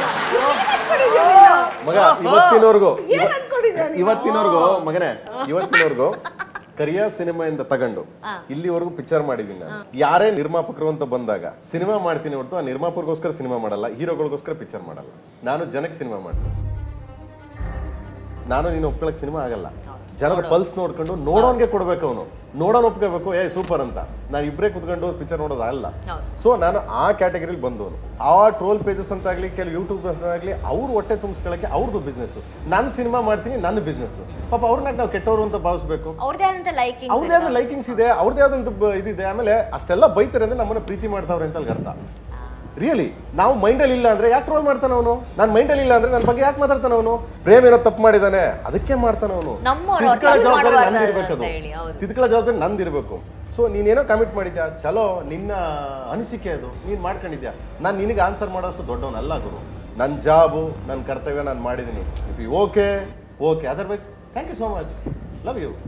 ಮಗ ಇವತ್ತಿನವರೆಗೂ ಕರಿಯಾ ಸಿನಿಮಾಯಿಂದ ತಗೊಂಡು ಇಲ್ಲಿವರೆಗೂ ಪಿಕ್ಚರ್ ಮಾಡಿದೀನಿ ನಾನು. ಯಾರೇ ನಿರ್ಮಾಪಕರು ಅಂತ ಬಂದಾಗ ಸಿನಿಮಾ ಮಾಡ್ತೀನಿ ಹೊರತು ಆ ನಿರ್ಮಾಪಕರಿಗೋಸ್ಕರ ಸಿನಿಮಾ ಮಾಡಲ್ಲ, ಹೀರೋಗಳಿಗೋಸ್ಕರ ಪಿಕ್ಚರ್ ಮಾಡಲ್ಲ. ನಾನು ಜನಕ್ಕೆ ಸಿನಿಮಾ ಮಾಡ್ತೀನಿ. ನಾನು ನೀನು ಒಪ್ಕೊಳಕ್ ಸಿನಿಮಾ ಆಗಲ್ಲ. ಜನರ ಪಲ್ಸ್ ನೋಡ್ಕೊಂಡು ನೋಡೋನ್ಗೆ ಕೊಡ್ಬೇಕು, ಅವನು ನೋಡೋನ್ ಒಪ್ಕೋಬೇಕು, ಸೂಪರ್ ಅಂತ. ನಾನು ಇಬ್ಬರೇ ಕುತ್ಕೊಂಡು ಪಿಕ್ಚರ್ ನೋಡೋದಲ್ಲ. ಸೊ ನಾನು ಆ ಕ್ಯಾಟಗರಿಲಿ ಬಂದವನು. ಆ ಟ್ರೋಲ್ ಪೇಜಸ್ ಅಂತ ಆಗ್ಲಿ, ಕೆಲವು ಯೂಟ್ಯೂಬರ್ಸ್ ಆಗಲಿ, ಅವ್ರು ಹೊಟ್ಟೆ ತುಂಬಿಸ್ಕೊಳ್ಳಕ್ಕೆ ಅವ್ರದ್ದು ಬಿಸ್ನೆಸ್. ನಾನು ಸಿನಿಮಾ ಮಾಡ್ತೀನಿ, ನನ್ನ ಬಿಸ್ನೆಸ್. ಪಾಪ ಅವ್ರನ್ನ ನಾವು ಕೆಟ್ಟವರು ಅಂತ ಭಾವಿಸ್ಬೇಕು. ಅವ್ರದೇ ಆದ ಲೈಕಿಂಗ್ಸ್ ಇದೆ, ಅವ್ರದೇ ಆದಂತ ಇದಿದೆ. ಆಮೇಲೆ ಅಷ್ಟೆಲ್ಲ ಬೈತಾರೆ ಅಂದ್ರೆ ನಮ್ಮನ್ನ ಪ್ರೀತಿ ಮಾಡ್ತಾವ್ರೆ ಅಂತ ಅಲ್ಲಿ ಅರ್ಥ. ರಿಯಲಿ ನಾವು ಮೈಂಡಲ್ಲಿ ಇಲ್ಲ ಅಂದ್ರೆ ಯಾಕೆ ಟ್ರೋಲ್ ಮಾಡ್ತಾನ ಅವನು? ನಾನು ಮೈಂಡಲ್ಲಿ ಇಲ್ಲ ಅಂದ್ರೆ ನನ್ನ ಬಗ್ಗೆ ಯಾಕೆ ಮಾತಾಡ್ತಾನ ಅವನು? ಪ್ರೇಮ್ ಏನೋ ತಪ್ಪು ಮಾಡಿದಾನೆ ಅದಕ್ಕೆ ಮಾಡ್ತಾನ ಅವನು. ತಿದ್ಕೊಳ್ಳೋ ಜವಾಬ್ದಾರಿ ನಂದಿರ್ಬೇಕು, ಅದು ತಿದ್ಕೊಳ್ಳೋ ಜವಾಬ್ದಾರಿ ನಂದಿರ್ಬೇಕು. ಸೊ ನೀನೇನೋ ಕಮಿಟ್ ಮಾಡಿದ್ಯಾ, ಚಲೋ, ನಿನ್ನ ಅನಿಸಿಕೆ ಅದು, ನೀನು ಮಾಡ್ಕೊಂಡಿದ್ಯಾ. ನಾನು ನಿನಗೆ ಆನ್ಸರ್ ಮಾಡೋಷ್ಟು ದೊಡ್ಡವನಲ್ಲ ಗುರು. ನನ್ನ ಜಾಬು, ನನ್ನ ಕರ್ತವ್ಯ ನಾನು ಮಾಡಿದ್ದೀನಿ. If you okay, otherwise thank you so much, love you.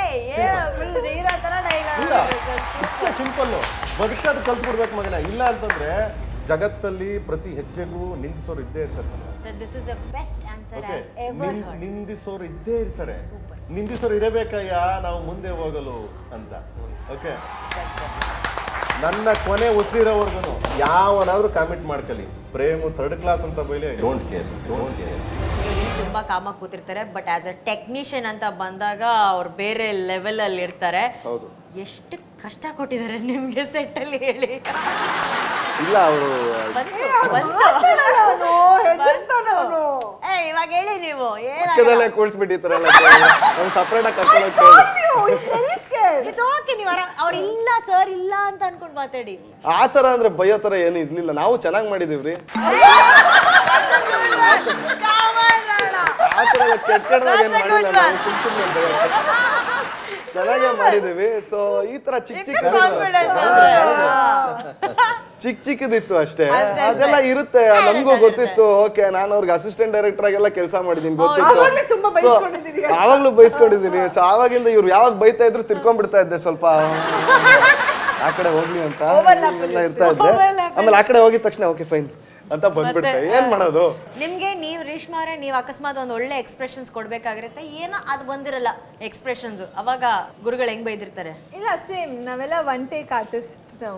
ಇಷ್ಟೇ ಸಿಂಪಲ್ಲು. ಬದುಕೋದು ಕಲ್ತ್ಬಿಡ್ಬೇಕು ಮಗನ. ಇಲ್ಲ ಅಂತಂದ್ರೆ ಜಗತ್ತಲ್ಲಿ ಪ್ರತಿ ಹೆಜ್ಜೆಗೂ ನಿಂದಿಸೋರು ಇದ್ದೇ ಇರ್ತಾರೆ. ನಿಂದಿಸೋರು ಇದ್ದೇ ಇರ್ತಾರೆ. ನಿಂದಿಸೋರು ಇರಬೇಕಯ್ಯ ನಾವು ಮುಂದೆ ಹೋಗಲು ಅಂತ. ಓಕೆ, ನನ್ನ ಕೊನೆ ಉಸಿರಿರೋವರೆಗೂ ಯಾವನಾದ್ರೂ ಕಾಮೆಂಟ್ ಮಾಡ್ಕೊಳ್ಳಿ, ಪ್ರೇಮು ಥರ್ಡ್ ಕ್ಲಾಸ್ ಅಂತ ಬೈಲಿ, ಡೋಂಟ್ ಕೇರ್. ತುಂಬಾ ಕಾಮ ಕೂತಿರ್ತಾರೆ, ಬಟ್ ಆಸ್ ಅ ಟೆಕ್ನಿಷಿಯನ್ ಅಂತ ಬಂದಾಗ ಅವ್ರು ಬೇರೆ ಲೆವೆಲ್ ಅಲ್ಲಿ ಇರ್ತಾರೆ. ಎಷ್ಟು ಕಷ್ಟ ಕೊಟ್ಟಿದ್ದಾರೆ ನಿಮ್ಗೆ ಸೆಟ್ ಅಲ್ಲಿ ಹೇಳಿ. ಇಲ್ಲ ಅವರು ಇವಾಗ ಹೇಳಿ, ನೀವು ಕೂಡಿಸ್ಬಿಟ್ಟಿರ್ತಾರಲ್ಲ, ಸಪ್ರೇಟ್ ಆಗಿ ಕರ್ಕೊಂಡು ನೀವು ಅವ್ರು ಇಲ್ಲ ಸರ್ ಇಲ್ಲ ಅಂತ ಅನ್ಕೊಂಡು ಮಾತಾಡಿ. ಆ ತರ ಅಂದ್ರೆ ಬಯ್ಯೋ ತರ ಏನು ಇರ್ಲಿಲ್ಲ, ನಾವು ಚೆನ್ನಾಗಿ ಮಾಡಿದೀವ್ರಿ. ಆ ತರ ಕೆಟ್ಟದಾಗ ಏನ್ ಮಾಡಿಲ್ಲ, ನಾವು ಸುಮ್ಮನೆ ಚೆನ್ನಾಗೇ ಮಾಡಿದೀವಿ. ಸೊ ಈ ತರ ಚಿಕ್ಕದಿತ್ತು ಅಷ್ಟೇ, ಅದೆಲ್ಲ ಇರುತ್ತೆ. ನಮಗೂ ಗೊತ್ತಿತ್ತು. ಓಕೆ, ನಾನು ಅವ್ರಿಗೆ ಅಸಿಸ್ಟೆಂಟ್ ಡೈರೆಕ್ಟರ್ ಆಗೆಲ್ಲ ಕೆಲಸ ಮಾಡಿದೀನಿ, ಗೊತ್ತಿತ್ತು. ಆವಾಗ್ಲೂ ಬೈಸ್ಕೊಂಡಿದೀನಿ. ಸೊ ಆವಾಗಿಂದ ಇವ್ರು ಯಾವಾಗ ಬೈತಾ ಇದ್ರು ತಿರ್ಕೊಂಡ್ಬಿಡ್ತಾ ಇದ್ದೆ ಸ್ವಲ್ಪ. ಆ ಕಡೆ ಹೋಗ್ಲಿ ಅಂತ ಎಲ್ಲ ಇರ್ತಾ ಇದ್ದೆ. ಆಮೇಲೆ ಆ ಕಡೆ ಹೋಗಿದ ತಕ್ಷಣ ಓಕೆ ಫೈನ್ ಅಂತ ಬಂದ್ಬಿಡ್ತೆ. ಏನ್ ಮಾಡೋದು? ನಿಮ್ಗೆ ನೀವು ರೇಷ್ಮಾರೆ ನೀವು ಅಕಸ್ಮಾತ್ ಒಂದು ಒಳ್ಳೆ ಎಕ್ಸ್ಪ್ರೆಷನ್ಸ್ ಕೊಡ್ಬೇಕಾಗಿರುತ್ತೆ, ಏನೋ ಅದು ಬಂದಿರಲ್ಲ ಎಕ್ಸ್ಪ್ರೆಷನ್ಸ್, ಅವಾಗ ಗುರುಗಳು ಹೆಂಗ್ ಬೈದಿರ್ತಾರೆ? ಇಲ್ಲ ಸೇಮ್, ನಾವೆಲ್ಲ ಒನ್ ಟೇಕ್ ಆರ್ಟಿಸ್ಟ್ ನಾವು.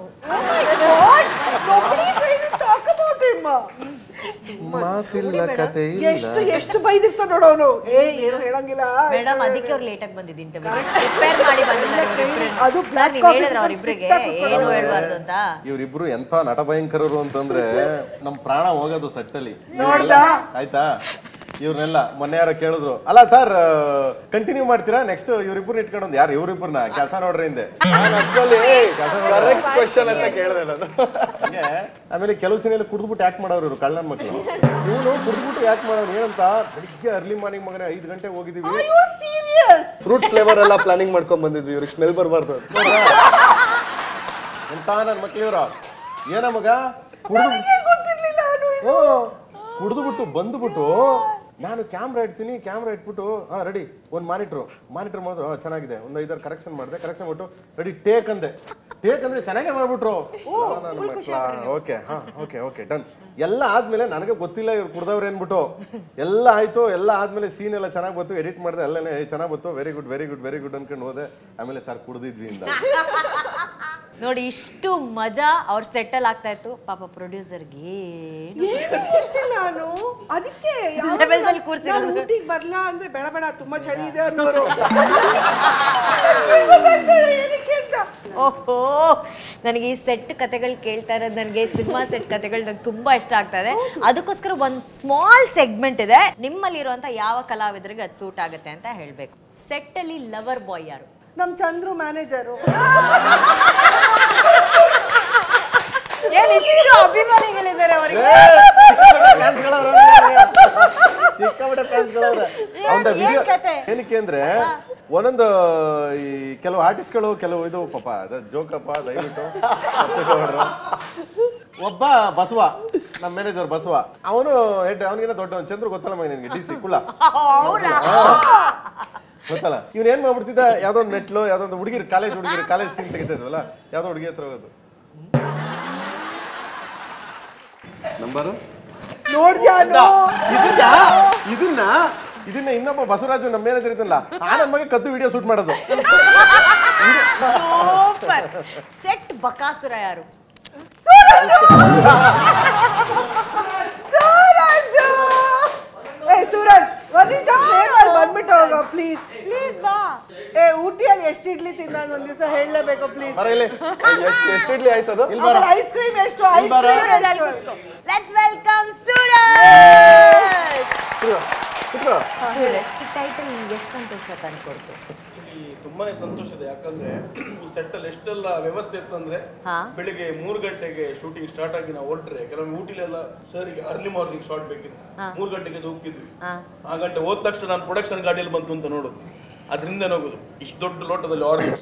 ಎಷ್ಟು ಬೈದಿರ್ತ ನೋಡೋನು. ಏನು ಹೇಳಂಗಿಲ್ಲ ಮೇಡಮ್, ಅದಕ್ಕೆ ಅವ್ರು ಲೇಟ್ ಆಗಿ ಬಂದಿದ್ದು ಇಂಟರ್ವ್ಯೂ ಪ್ರಿಪೇರ್ ಮಾಡಿ ಬಂದಿದ್ದಾರೆ. ಅದು ನೀವು ಹೇಳಿದ್ರ ಅವ್ರಿಬ್ರಿಗೆ ಏನು ಹೇಳ್ಬಾರ್ದು ಅಂತ. ಇವ್ರಿಬ್ರು ಎಂತ ನಟ ಭಯಂಕರರು ಅಂತಂದ್ರೆ ನಮ್ ಪ್ರಾಣ ಹೋಗೋದು ಸೆಟ್ಟಲ್ಲಿ. ಆಯ್ತಾ? ಇವ್ರನ್ನೆಲ್ಲ ಮೊನ್ನೆ ಯಾರೋ ಕೇಳಿದ್ರು, ಅಲ್ಲ ಸರ್ ಕಂಟಿನ್ಯೂ ಮಾಡ್ತೀರಾ ನೆಕ್ಸ್ಟ್ ಇವ್ರಿಬ್ರು ಇಟ್ಕೊಂಡು? ಯಾರು ಇವ್ರಿಬ್ರನ್ನ ಕೆಲಸ ನೋಡ್ರಿ ಹಿಂದೆ ಕ್ವಶನ್ ಅಂತ ಕೇಳಿದೆ ನಾನು. ಆಮೇಲೆ ಕೆಲವು ಸಿನಿಯಲ್ಲಿ ಕುಡಿದ್ಬಿಟ್ಟು ಯಾಕೆ ಮಾಡೋರು ಇವ್ರು ಕಳ್ಳನ ಮಕ್ಕಳು. ಇವನು ಕುಡಿದ್ಬಿಟ್ಟು ಯಾಕೆ ಮಾಡೋರು ಏನಂತ, ಬೆಳಿಗ್ಗೆ ಅರ್ಲಿ ಮಾರ್ನಿಂಗ್ ಮಗನೇ 5 ಗಂಟೆಗೆ ಹೋಗಿದೀವಿ, ಫ್ರೂಟ್ ಫ್ಲೇವರ್ ಎಲ್ಲ ಪ್ಲಾನಿಂಗ್ ಮಾಡ್ಕೊಂಡ್ ಬಂದಿದ್ವಿ, ಇವ್ರಿಗೆ ಸ್ಮೆಲ್ ಬರಬಾರ್ದು ಎಂತ ನನ್ನ ಮಕ್ಳಿವ್ರ. ಏನ ಮಗ ಕುಡಿದ್ಬಿಟ್ಟು ಬಂದ್ಬಿಟ್ಟು ನಾನು ಕ್ಯಾಮ್ರಾ ಇಡ್ತೀನಿ, ಕ್ಯಾಮ್ರಾ ಇಟ್ಬಿಟ್ಟು ರೆಡಿ, ಒಂದು ಮಾನಿಟರ್ ಮಾಡಿದ್ರು ಚೆನ್ನಾಗಿದೆ, ಒಂದು 5-6 ಕರೆಕ್ಷನ್ ಮಾಡಿದೆ, ಕರೆಕ್ಷನ್ ಬಿಟ್ಟು ರೆಡಿ ಟೇಕ್ ಅಂದೆ. ಟೇಕ್ ಅಂದ್ರೆ ಚೆನ್ನಾಗೇ ಮಾಡ್ಬಿಟ್ರು. Okay okay okay done. ಎಲ್ಲ ಆದ್ಮೇಲೆ ನನಗೆ ಗೊತ್ತಿಲ್ಲ ಇವ್ರು ಕುಡ್ದವ್ರು ಏನ್ಬಿಟ್ಟು ಎಲ್ಲ ಆಯ್ತು. ಎಲ್ಲ ಆದ್ಮೇಲೆ ಸೀನ್ ಎಲ್ಲ ಚೆನ್ನಾಗಿ ಬಂತು, ಎಡಿಟ್ ಮಾಡಿದೆ, ಅಲ್ಲೇ ಚೆನ್ನಾಗಿ ಬಂತು, very good very good very good ಅನ್ಕೊಂಡು ಹೋದೆ. ಆಮೇಲೆ ಸರ್ ಕುಡ್ದಿದ್ವಿ ಇಂದ ನೋಡಿ, ಇಷ್ಟು ಮಜಾ ಅವ್ರ ಸೆಟಲ್ ಆಗ್ತಾ ಇತ್ತು. ಪಾಪ ಪ್ರೊಡ್ಯೂಸರ್ಗೆ ನಾನು ಅದಕ್ಕೆ ಊಟಿಗೆ ಬರ್ಲಾ ಅಂದ್ರೆ ಬೇಡ ಬೇಡ ತುಂಬಾ ಚಳಿ ಇದೆ ಅನ್ನೋರು. ಓಹೋ, ನನಗೆ ಈ ಸೆಟ್ ಕತೆಗಳು ಕೇಳ್ತಾ ಇರೋದು, ನನಗೆ ಸಿನಿಮಾ ಸೆಟ್ ಕತೆಗಳು ನಂಗೆ ತುಂಬಾ ಇಷ್ಟ ಆಗ್ತಾ ಇದೆ. ಅದಕ್ಕೋಸ್ಕರ ಒಂದು ಸ್ಮಾಲ್ ಸೆಗ್ಮೆಂಟ್ ಇದೆ, ನಿಮ್ಮಲ್ಲಿರುವಂತ ಯಾವ ಕಲಾವಿದರಿಗೆ ಅದು ಸೂಟ್ ಆಗುತ್ತೆ ಅಂತ ಹೇಳ್ಬೇಕು. ಸೆಟ್ ಅಲ್ಲಿ ಲವರ್ ಬಾಯ್ ಯಾರು? ನಮ್ ಚಂದ್ರು ಮ್ಯಾನೇಜರು. ಏನಿಷ್ಟು ಅಭಿಮಾನಿಗಳಿದ್ದಾರೆ ಅವರಿಗೆ. ಏನಕ್ಕೆ ಅಂದ್ರೆ ಒಂದೊಂದು ಈ ಕೆಲವು ಆರ್ಟಿಸ್ಟ್ಗಳು ಕೆಲವು ಇದು ಪಾಪ ಜೋಕಪ್ಪ ದಯವಿಟ್ಟು. ಒಬ್ಬ ಬಸವ, ನಮ್ಮ ಮ್ಯಾನೇಜರ್ ಬಸವ, ಅವನು ಹೆಡ್, ಅವನಿಗಿನ ದೊಡ್ಡ ಚಂದ್ರು ಗೊತ್ತಲ್ಲ ಮಗ ನಿನ್ಗೆ, DC ಕುಳ್ಳ ಗೊತ್ತಲ್ಲ. ಇವ್ನ ಏನ್ ಮಾಡ್ಬಿಡ್ತಿದ್ದ, ಯಾವ್ದೋ ಒಂದು ನೆಟ್ಲು ಯಾವ್ದೊಂದು ಹುಡುಗಿರು ಕಾಲೇಜ್ ಸೀನ್ ತೆಗಿತಿದ್ವಲ್ಲ, ಯಾವ್ದೋ ಹುಡುಗಿ ಹತ್ರ ಹೋಗೋದು ನಂಬರು ಇದನ್ನ ಇನ್ನೊಬ್ಬ ಬಸವರಾಜು ನಮ್ಮ ಮ್ಯಾನೇಜರ್ ಇದ್ದಲ್ಲ, ನನ್ನ ಮಗ ಕದ್ದು ವಿಡಿಯೋ ಶೂಟ್ ಮಾಡೋದು. ಸೆಟ್ ಬಕಾಸುರ ಯಾರು? ಸೂರಜ್ ಒಂದ್ ನಿಮಿಷ ಬಂದ್ಬಿಟ್ಟು ಹೋಗ ಪ್ಲೀಸ್. ಬಾ. ಊಟಿಯಲ್ಲಿ ಎಷ್ಟು ಇಡ್ಲಿ ತಿಂದ ಒಂದ್ ದಿವಸ ಹೇಳಲೇಬೇಕು ಪ್ಲೀಸ್. ಎಷ್ಟು ಇಡ್ಲಿ ಆಯ್ತದ? ಐಸ್ ಕ್ರೀಮ್ ಎಷ್ಟು? Let's welcome Suraj. ಟೈಟಲ್ ನಿಮ್ಗೆ ಎಷ್ಟು ಸಂತೋಷ ತಂದ್ಕೊಡ್ತು? ತುಂಬಾನೇ ಸಂತೋಷ ಇದೆ, ಯಾಕಂದ್ರೆ ಈ ಸೆಟ್ ಅಲ್ಲಿ ಎಷ್ಟೆಲ್ಲ ವ್ಯವಸ್ಥೆ ಇತ್ತಂದ್ರೆ ಬೆಳಿಗ್ಗೆ 3 ಗಂಟೆಗೆ ಶೂಟಿಂಗ್ ಸ್ಟಾರ್ಟ್ ಆಗಿ ನಾವು ಹೊರಟ್ರೆ, ಕೆಲವೊಮ್ಮೆ ಊಟಿಲೆಲ್ಲ ಸರಿಗೆ ಅರ್ಲಿ ಮಾರ್ನಿಂಗ್ ಶಾರ್ಟ್ ಬೇಕಿತ್ತು, 3 ಗಂಟೆಗೆ ಹೋಗ್ತಿದ್ವಿ. ಆ ಗಂಟೆ ಹೋದ ತಕ್ಷಣ ನಾನು ಪ್ರೊಡಕ್ಷನ್ ಗಾಡಿಯಲ್ಲಿ ಬಂತು ಅಂತ ನೋಡೋದು, ಅದರಿಂದ ಹೋಗುದು ಇಷ್ಟು ದೊಡ್ಡ ಲೋಟದಲ್ಲಿ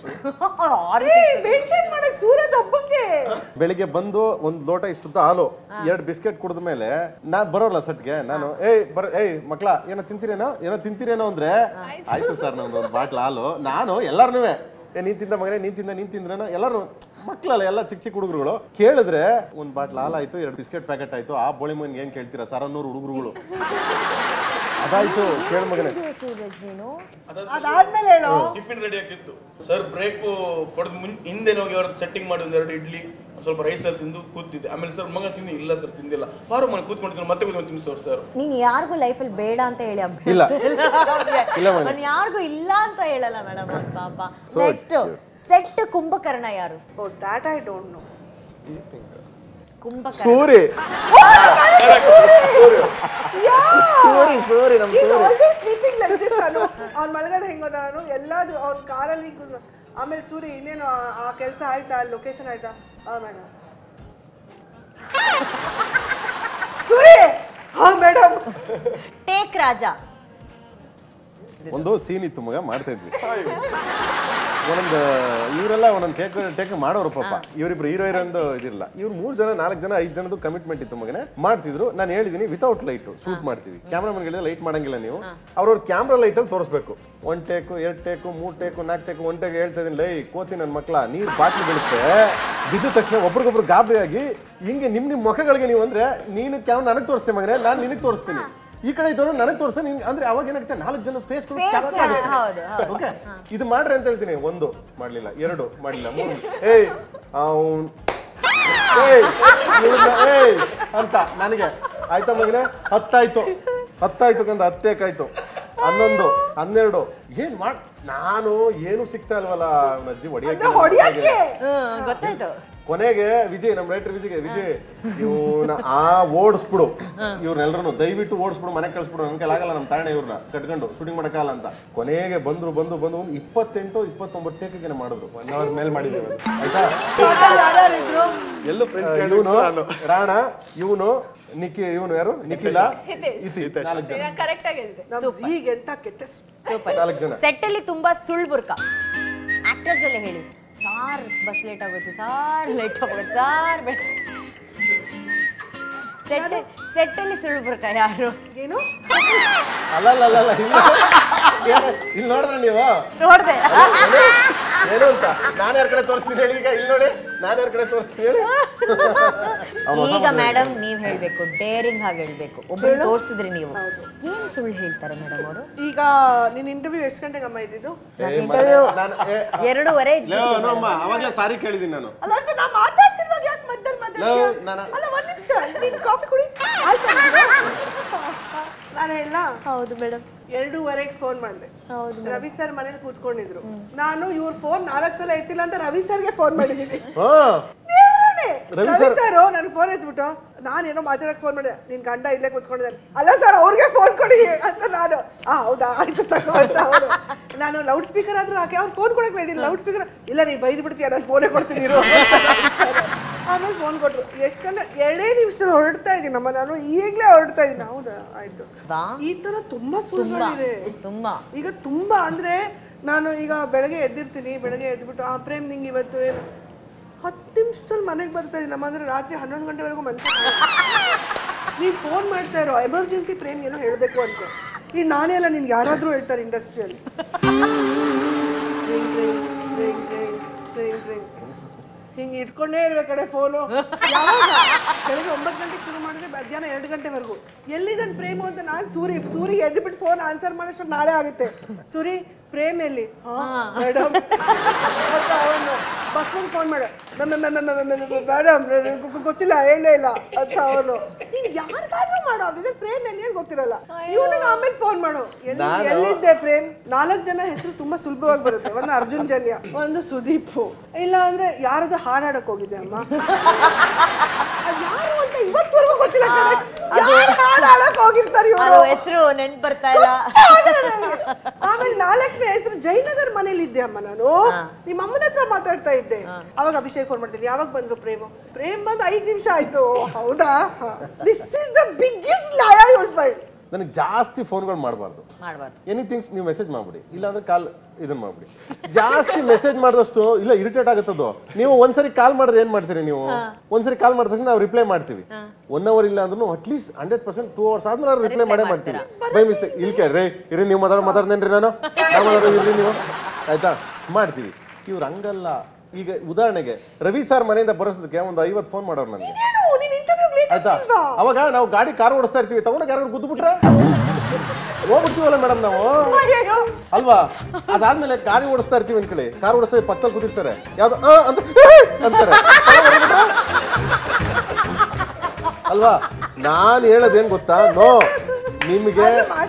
ಮಾಡಕ್ ಸೂರಜ್ ಒಬ್ಬಂಗೆ. ಬೆಳಿಗ್ಗೆ ಬಂದು ಒಂದ್ ಲೋಟ ಇಷ್ಟುದ್ದ ಹಾಲು 2 ಬಿಸ್ಕೆಟ್ ಕುಡಿದ ಮೇಲೆ ನಾನ್ ಬರೋಲ್ಲ ಸೆಟ್ಗೆ. ನಾನು ಮಕ್ಳ ಏನೋ ತಿಂತೀರೇನೋ ಅಂದ್ರೆ ಆಯ್ತು ಸರ್ ನಮ್ದು ಒಂದು ಬಾಟ್ಲ್ ಹಾಲು. ನಾನು ಎಲ್ಲಾರ್ನೂ ನೀನ್ ತಿಂದ ಮಗನೇ ನೀನ್ ತಿಂದ್ರೇನೋ ಎಲ್ಲರೂ ಮಕ್ಳಲ್ಲ, ಎಲ್ಲ ಚಿಕ್ಕ ಹುಡುಗರುಗಳು ಕೇಳಿದ್ರೆ ಒಂದ್ ಬಾಟ್ಲ್ ಹಾಲು ಆಯ್ತು, 2 ಬಿಸ್ಕೆಟ್ ಪ್ಯಾಕೆಟ್ ಆಯ್ತು. ಆ ಬೋಳಿ ಮಗನ್ಗೆ ಏನ್ ಕೇಳ್ತೀರಾ ಸರ್ ಅನ್ನೋರು ಹುಡುಗರುಗಳು. ಅದಾಯ್ತು ಕೇಳ ಮಗನೇ. ಅದಾದ್ಮೇಲೆ ಹೇಳೋ ಟಿಫಿನ್ ರೆಡಿ ಆಗಿತ್ತು ಸರ್. ಬ್ರೇಕ್ ಕೊಡದ್ ಹಿಂದೆ ಹೋಗಿ ಅವ್ರ ಸೆಟ್ಟಿಂಗ್ ಮಾಡಿ 2 ಇಡ್ಲಿ ಸ್ವಲ್ಪ ರೈಸ್ ಅಲ್ಲಿ ತಿಂದು ಕೂತಿದ್ದೆ. ಆಮೇಲೆ ಸರ್ ಮಗ ತಿಂದು, ಇಲ್ಲ ಸರ್ ತಿಂದಿಲ್ಲ, ಬಾರು ಮನೆ ಕೂತ್ಕೊಂಡಿದ್ದೀನಿ, ಮತ್ತೆ ಕೂತ್ಕೊಂಡು ತಿನ್ನಿಸೋರು ಸರ್. ನೀನ್ ಯಾರಿಗೂ ಲೈಫಲ್ಲಿ ಬೇಡ ಅಂತ ಹೇಳಿ ಯಾರಿಗೂ ಇಲ್ಲ ಅಂತ ಹೇಳಲ್ಲ ಮೇಡಮ್. ಪಾಪ. ನೆಕ್ಸ್ಟ್ ಸೆಟ್ ಕುಂಭಕರ್ಣ ಯಾರು? That I don't know. Kumbhakarna Suri ಅವ್ನ ಮಲಗದ ಹೆಂಗೋದ, ಎಲ್ಲಾದ್ರೂ ಅವ್ನ ಕಾರಲ್ಲಿ. ಆಮೇಲೆ ಸೂರಿ ಇನ್ನೇನು ಆ ಕೆಲಸ ಆಯ್ತಾ, ಲೊಕೇಶನ್ ಆಯ್ತಾ? Madam Suri. Madam take Raja. ಒಂದು ಸೀನ್ ಇತ್ತು ಮಗ, ಮಾಡ್ತಾ ಇದ್ವಿ. ಒಂದೊಂದು ಇವರೆಲ್ಲ ಒಂದೊಂದು ಟೇಕ್ ಮಾಡೋರು ಪಾಪ. ಇವರಿಬ್ರು ಹೀರೋಯಿರಂದು ಇದಿಲ್ಲ. ಇವ್ರು 3 ಜನ 4 ಜನ 5 ಜನದ್ದು ಕಮಿಟ್ಮೆಂಟ್ ಇತ್ತು ಮಗನೇ. ಮಾಡ್ತಿದ್ರು. ನಾನು ಹೇಳಿದೀನಿ ವಿತೌಟ್ ಲೈಟ್ ಶೂಟ್ ಮಾಡ್ತೀವಿ. ಕ್ಯಾಮ್ರಾಮನ್ಗಳಿಗೆ ಲೈಟ್ ಮಾಡಂಗಿಲ್ಲ ನೀವು. ಅವ್ರವ್ರ ಕ್ಯಾಮ್ರಾ ಲೈಟಲ್ಲಿ ತೋರಿಸ್ಬೇಕು. 1 take 2 take 3 take 4 take 1 take ಹೇಳ್ತಾ ಇದೀನಿ. ಲೈ ಕೋತಿ ನನ್ನ ಮಕ್ಕಳ, ನೀರು ಬಾಟ್ಲಿ ಬೀಳುತ್ತೆ, ಬಿದ್ದ ತಕ್ಷಣ ಒಬ್ರಿಗೊಬ್ರು ಗಾಬರಿಯಾಗಿ ಹಿಂಗೆ ನಿಮ್ಮ ಮುಖಗಳಿಗೆ ನೀವು ಅಂದ್ರೆ ನೀನು ಕ್ಯಾಮ್ರಾ ನನಗೆ ತೋರಿಸ್ತೀನಿ ಮಗನೇ, ನಾನು ನಿನಗೆ ತೋರಿಸ್ತೀನಿ. ಈ ಕಡೆ ಇದ್ದವರು ನನಗೆ ತೋರಿಸ್ತೀನಿ ಅಂದ್ರೆ ಅವಾಗ ಏನಾಗುತ್ತೆ 4 ಜನ ಫೇಸ್ ಓಕೆ. ಇದು ಮಾಡ್ರಿ ಅಂತ ಹೇಳ್ತೀನಿ. 1 ಮಾಡ್ಲಿಲ್ಲ, 2 ಮಾಡ್ಲಿಲ್ಲ, 3 ಏಯ್ ಅಂತ ನನಗೆ ಆಯ್ತಾ ಮಗನೇ. 10 ಆಯ್ತು ಕಂದ 10 ಟೇಕ್ ಆಯ್ತು. 11 12 ಏನ್ ಮಾಡ್ ನಾನು ಏನು ಸಿಗ್ತಾ ಇಲ್ವಲ್ಲ ಅಜ್ಜಿ ಹೊಡಿಯಕ್ಕೆ. ಗೊತ್ತಾಯ್ತು. ಕೊನೆಗೆ ವಿಜಯ್, ನಮ್ಮ ರೈಟರ್ ವಿಜಯ್ ಇವನ ಓಡಿಸ್ಬಿಡು, ಇವ್ರನ್ನೆಲ್ಲರೂ ದಯವಿಟ್ಟು ಓಡಿಸ್ಬಿಡು, ಮನೆ ಕಳಿಸ್ಬಿಡು, ನನ್ನ ಕೈಲಾಗಲ್ಲ, ನಮ್ಮ ತಾಣ ಇವ್ರನ್ನ ಕಟ್ಕೊಂಡು ಶೂಟಿಂಗ್ ಮಾಡಕ್ಕಾಗಲ್ಲ ಅಂತ. ಕೊನೆಗೆ ಬಂದು 28-29 ಟೇಕಿಗೆ ಮಾಡಿದ್ರು. 1 ಅವರ್ ಮೇಲೆ ಮಾಡಿದ್ದೇವೆ ಆಯ್ತಾ. ಎಲ್ಲೂ ಫ್ರೆಂಡ್ಸ್ ಇವನು ರಾಣ, ಇವನು ಇವನು ಯಾರು ನಿಖಿಲ, 4 ಜನ. ಕರೆಕ್ಟ್ ಆಗಿ ಹೇಳಿದೆ. ಸೂಪರ್. 4 ಜನ. ಸೆಟ್ ಅಲ್ಲಿ ತುಂಬಾ ಸುಳ್ಳು ಬುರ್ಕ ಆಕ್ಟರ್ಸ್ ಎಲ್ಲ ಹೇಳಿ, ಸಾರ್ ಬಸ್ ಲೇಟ್ ಆಗೋಯ್ತು, ಸಾರ್ ಲೇಟ್ ಆಗೋಯ್ತು, ಸಾರ್ ಬೇಡ. ಸೆಟ್ ಅಲ್ಲಿ ಸುಳ್ಳು ಬುರ್ಕ ಯಾರು? ಏನು ಅಲ್ಲ ಇಲ್ಲಿ ನೋಡಿದ್ರೆ ನೀವು ನೋಡ್ದೆ ಏನು ಅಂತ ನಾನು ಯಾರ ಕಡೆ ತೋರಿಸ್ತೀನಿ ಹೇಳಿ. ಈಗ ಇಲ್ಲಿ ನೋಡಿ, ನಾನು ಯಾರ ಕಡೆ ತೋರಿಸ್ತೀನಿ ಹೇಳಿ. ಈಗ ಮೇಡಮ್ ನೀವ್ ಹೇಳ್ಬೇಕು, ಡೇರಿಂಗ್ ಆಗಿ ಹೇಳ್ಬೇಕು. ಒಬ್ರು ತೋರ್ಸಿದ್ರಿ ನೀವು, ಏನ್ ಸುಳ್ಳು ಹೇಳ್ತಾರೆ ಮೇಡಮ್ ಅವರು? ಈಗ ನಿನ್ ಇಂಟರ್ವ್ಯೂ ಎಷ್ಟು ಗಂಟೆಗೆ ಅಮ್ಮ ಇದ್ದಿದ್ದು? 2:30 ಅವಾಗಲೇ ಸಾರಿ ಕೇಳಿದೀನಿ ನಾನು. ಅಲ್ಲ ಅರ್ಜುನ್, ನಾ ಮಾತಾಡ್ತಿರುವಾಗ ಯಾಕೆ ಮಧ್ಯದಲ್ಲಿ ಅಲ್ಲ 1 ನಿಮಿಷ ನೀನ್ ಕಾಫಿ ಕುಡಿ ಆಯ್ತಾ? ನಾನು ಹೇಳ. ಹೌದು ಮೇಡಮ್. 2:30 ಫೋನ್ ಮಾಡಿದೆ. ರವಿ ಸರ್ ಮನೇಲಿ ಕೂತ್ಕೊಂಡಿದ್ರು. ನಾನು ಇವ್ರ ಫೋನ್ 4 ಸಲ ಎತ್ತಿಲ್ಲ ಅಂತ ರವಿ ಸರ್ಗೆ ಫೋನ್ ಮಾಡಿದ್ದೀನಿ. ರವಿ ಸರ್ ನನ್ಗೆ ಫೋನ್ ಎತ್ಬಿಟ್ಟು ನಾನೇನೋ ಮಾತಾಡಕ್ ಫೋನ್ ಮಾಡಿದೆ, ನಿನ್ ಗಂಡ ಇಲ್ಲೇ ಕೂತ್ಕೊಂಡಿದ್ದಾನೆ. ಅಲ್ಲ ಸರ್ ಅವ್ರಿಗೆ ಫೋನ್ ಕೊಡಿ ಅಂತ ನಾನು. ಹೌದಾ ಆಯ್ತು ತಗೋ ಅಂತ ಅವರು. ನಾನು ಲೌಡ್ ಸ್ಪೀಕರ್ ಆದ್ರೂ ಹಾಕಿ ಅವ್ರು ಫೋನ್ ಕೊಡಕ್ ರೆಡಿ. ಲೌಡ್ ಸ್ಪೀಕರ್ ಇಲ್ಲ, ನೀನ್ ಬೈದು ಬಿಡ್ತೀಯ, ನಾನು ಫೋನೇ ಕೊಡ್ತೀನಿ. ಆಮೇಲೆ ಫೋನ್ ಕೊಟ್ರು. ಎಷ್ಟು ಗಂಟೆ 2 ನಿಮಿಷದಲ್ಲಿ ಹೊರಡ್ತಾ ಇದ್ದೀನಿ ನಮ್ಮ, ನಾನು ಈಗಲೇ ಹೊರಡ್ತಾ ಇದ್ದೀನಿ. ಹೌದಾ ಆಯ್ತು. ಈ ತರ ತುಂಬಾ ಸುಳ್ಳುಗಳಿದೆ ಈಗ. ತುಂಬಾ ಅಂದ್ರೆ ನಾನು ಈಗ ಬೆಳಗ್ಗೆ ಎದ್ದಿರ್ತೀನಿ, ಬೆಳಗ್ಗೆ ಎದ್ಬಿಟ್ಟು ಪ್ರೇಮ್ ನಿಂಗೆ ಇವತ್ತು 10 ನಿಮಿಷದಲ್ಲಿ ಮನೆಗೆ ಬರ್ತಾ ಇದ್ದೀನಿ ನಮ್ಮ. ಅಂದ್ರೆ ರಾತ್ರಿ 11 ಗಂಟೆವರೆಗೂ ಮನುಷ್ಯ ನೀನು ಫೋನ್ ಮಾಡ್ತಾ ಇರೋ ಎಮರ್ಜೆನ್ಸಿ ಪ್ರೇಮ್ ಏನೋ ಹೇಳಬೇಕು ಅನ್ಕೋ. ಈಗ ನಾನೇ ಅಲ್ಲ, ನಿನ್ಗೆ ಯಾರಾದರೂ ಹೇಳ್ತಾರೆ ಇಂಡಸ್ಟ್ರಿಯಲ್ಲಿ. ಹಿಂಗೆ ಇಟ್ಕೊಂಡೇ ಇರ್ಬೇಕು ಕಡೆ ಫೋನು. ಬೆಳಗ್ಗೆ 9 ಗಂಟೆಗೆ ಶುರು ಮಾಡಿದ್ರೆ ಮಧ್ಯಾಹ್ನ 2 ಗಂಟೆವರೆಗೂ. ಎಲ್ಲಿದ್ದಾನೆ ಪ್ರೇಮು ಅಂತ ನಾನು ಸೂರಿ ಎದ್ಬಿಟ್ಟು ಫೋನ್ ಆನ್ಸರ್ ಮಾಡೋಷ್ಟು ನಾಳೆ ಆಗುತ್ತೆ. ಸೂರಿ ಪ್ರೇಮ್ ಎಲ್ಲಿ? ಮೇಡಮ್ ಅವನು ಬಸ್ಸಲ್ಲಿ ಫೋನ್ ಮಾಡ, ಮೇಡಮ್ ಗೊತ್ತಿಲ್ಲ ಹೇಳೇ ಇಲ್ಲ ಅಂತ ಅವನು. ನೀನು ಯಾರಿಗಾದ್ರೂ ಮಾಡೋ ಅದ್ರ ಪ್ರೇಮ್ ಎಲ್ಲಿ ಅಂತ ಗೊತ್ತಿರಲ್ಲ. ಇವನಿಗೆ ಆಮೇಲೆ ಫೋನ್ ಮಾಡು, ಎಲ್ಲಿದ್ದೆ ಪ್ರೇಮ್. 4 ಜನ ಹೆಸರು ತುಂಬಾ ಸುಲಭವಾಗಿ ಬರುತ್ತೆ. ಒಂದು ಅರ್ಜುನ್ ಜನ್ಯ, ಒಂದು ಸುದೀಪ್, ಇಲ್ಲ ಅಂದ್ರೆ ಯಾರದು ಹಾಡಾಡಕ್ ಹೋಗಿದ್ದೆ ಅಮ್ಮ, ಯಾರು ಅಂತ ಇವತ್ತವರೆಗೂ ಗೊತ್ತಿಲ್ಲ. ಹಾಡಾಡಕ್ ಹೋಗಿರ್ತಾರೆ ಇವರು, ಹೆಸರು ನೆನ್ಪು ಬರ್ತಾ ಇಲ್ಲ. ಆಮೇಲೆ 4ನೇ ಹೆಸರು ಜಯನಗರ್ ಮನೇಲಿ ಇದ್ದೆ ಅಮ್ಮ ನಾನು. ನಿಮ್ಮ ಅಮ್ಮನ ಹತ್ರ ಮಾತಾಡ್ತಾ ಇದ್ದೆ. ಅವಾಗ ಅಭಿಷೇಕ್ ಫೋನ್ ಮಾಡ್ತೀನಿ, ಯಾವಾಗ ಬಂದ್ರು ಪ್ರೇಮ್ ಬಂದು 5 ನಿಮಿಷ ಆಯ್ತು. ಹೌದಾ? This is the biggest liar you will find. ನನಗೆ ಜಾಸ್ತಿ ಫೋನ್ಗಳು ಮಾಡಬಾರ್ದು. ಎನಿಥಿಂಗ್ಸ್ ನೀವು ಮೆಸೇಜ್ ಮಾಡ್ಬಿಡಿ, ಇಲ್ಲಾಂದ್ರೆ ಕಾಲ್ ಇದನ್ನ ಮಾಡ್ಬಿಡಿ. ಜಾಸ್ತಿ ಮೆಸೇಜ್ ಮಾಡಿದಷ್ಟು ಇಲ್ಲ ಇರಿಟೇಟ್ ಆಗುತ್ತದು. ನೀವು ಒಂದ್ಸರಿ ಕಾಲ್ ಮಾಡಿದ್ರೆ ಏನ್ ಮಾಡ್ತೀರಿ ನೀವು? ಒಂದ್ಸರಿ ಕಾಲ್ ಮಾಡಿದ ತಕ್ಷಣ ನಾವು ರಿಪ್ಲೈ ಮಾಡ್ತೀವಿ. 1 ಅವರ್ ಇಲ್ಲ ಅಂದ್ರೂ ಅಟ್ಲೀಸ್ಟ್ 100% 2 ಅವರ್ಸ್ ಆದ್ಮೇಲೆ ರಿಪ್ಲೈ ಮಾಡೇ ಮಾಡ್ತೀವಿ. ಬೈ ಮಿಸ್ಟೇಕ್ ಇಲ್ಲಿ ಕೇಳ್ರಿ, ಇರಿ ನೀವು ಮಾತಾಡ್ದೇನ್ರಿ, ನಾನು ಮಾತಾಡೋದಿರ್ರಿ ನೀವು, ಆಯ್ತಾ ಮಾಡ್ತೀವಿ. ಇವ್ರು ಹಂಗಲ್ಲ. ಈಗ ಉದಾಹರಣೆಗೆ ರವಿ ಸರ್ ಮನೆಯಿಂದ ಬರೋದಕ್ಕೆ ಒಂದು 50 ಫೋನ್ ಮಾಡೋರು ನನಗೆ, ಆಯ್ತಾ? ಅವಾಗ ನಾವು ಗಾಡಿ ಕಾರ್ ಓಡಿಸ್ತಾ ಇರ್ತೀವಿ, ತಗೊಂಡಾಗ ಯಾರು ಗುದ್ದು ಬಿಟ್ರೆ ಹೋಗ್ಬಿಡ್ತೀವಲ್ಲ ಮೇಡಮ್ ನಾವು, ಅಲ್ವಾ? ಅದಾದ್ಮೇಲೆ ಗಾಡಿ ಓಡಿಸ್ತಾ ಇರ್ತೀವಿ ಒಂದ್ ಕಡೆ, ಕಾರ್ ಓಡಿಸ್ತಾ ಪಕ್ಕದಲ್ಲಿ ಕೂತಿರ್ತಾರೆ, ಯಾವ್ದು ಅಂತ ಅಂತಾರೆ ಅಲ್ವಾ? ನಾನು ಹೇಳೋದೇನ್ ಗೊತ್ತಾ? ನೋ, ನಿಮ್ಗೆ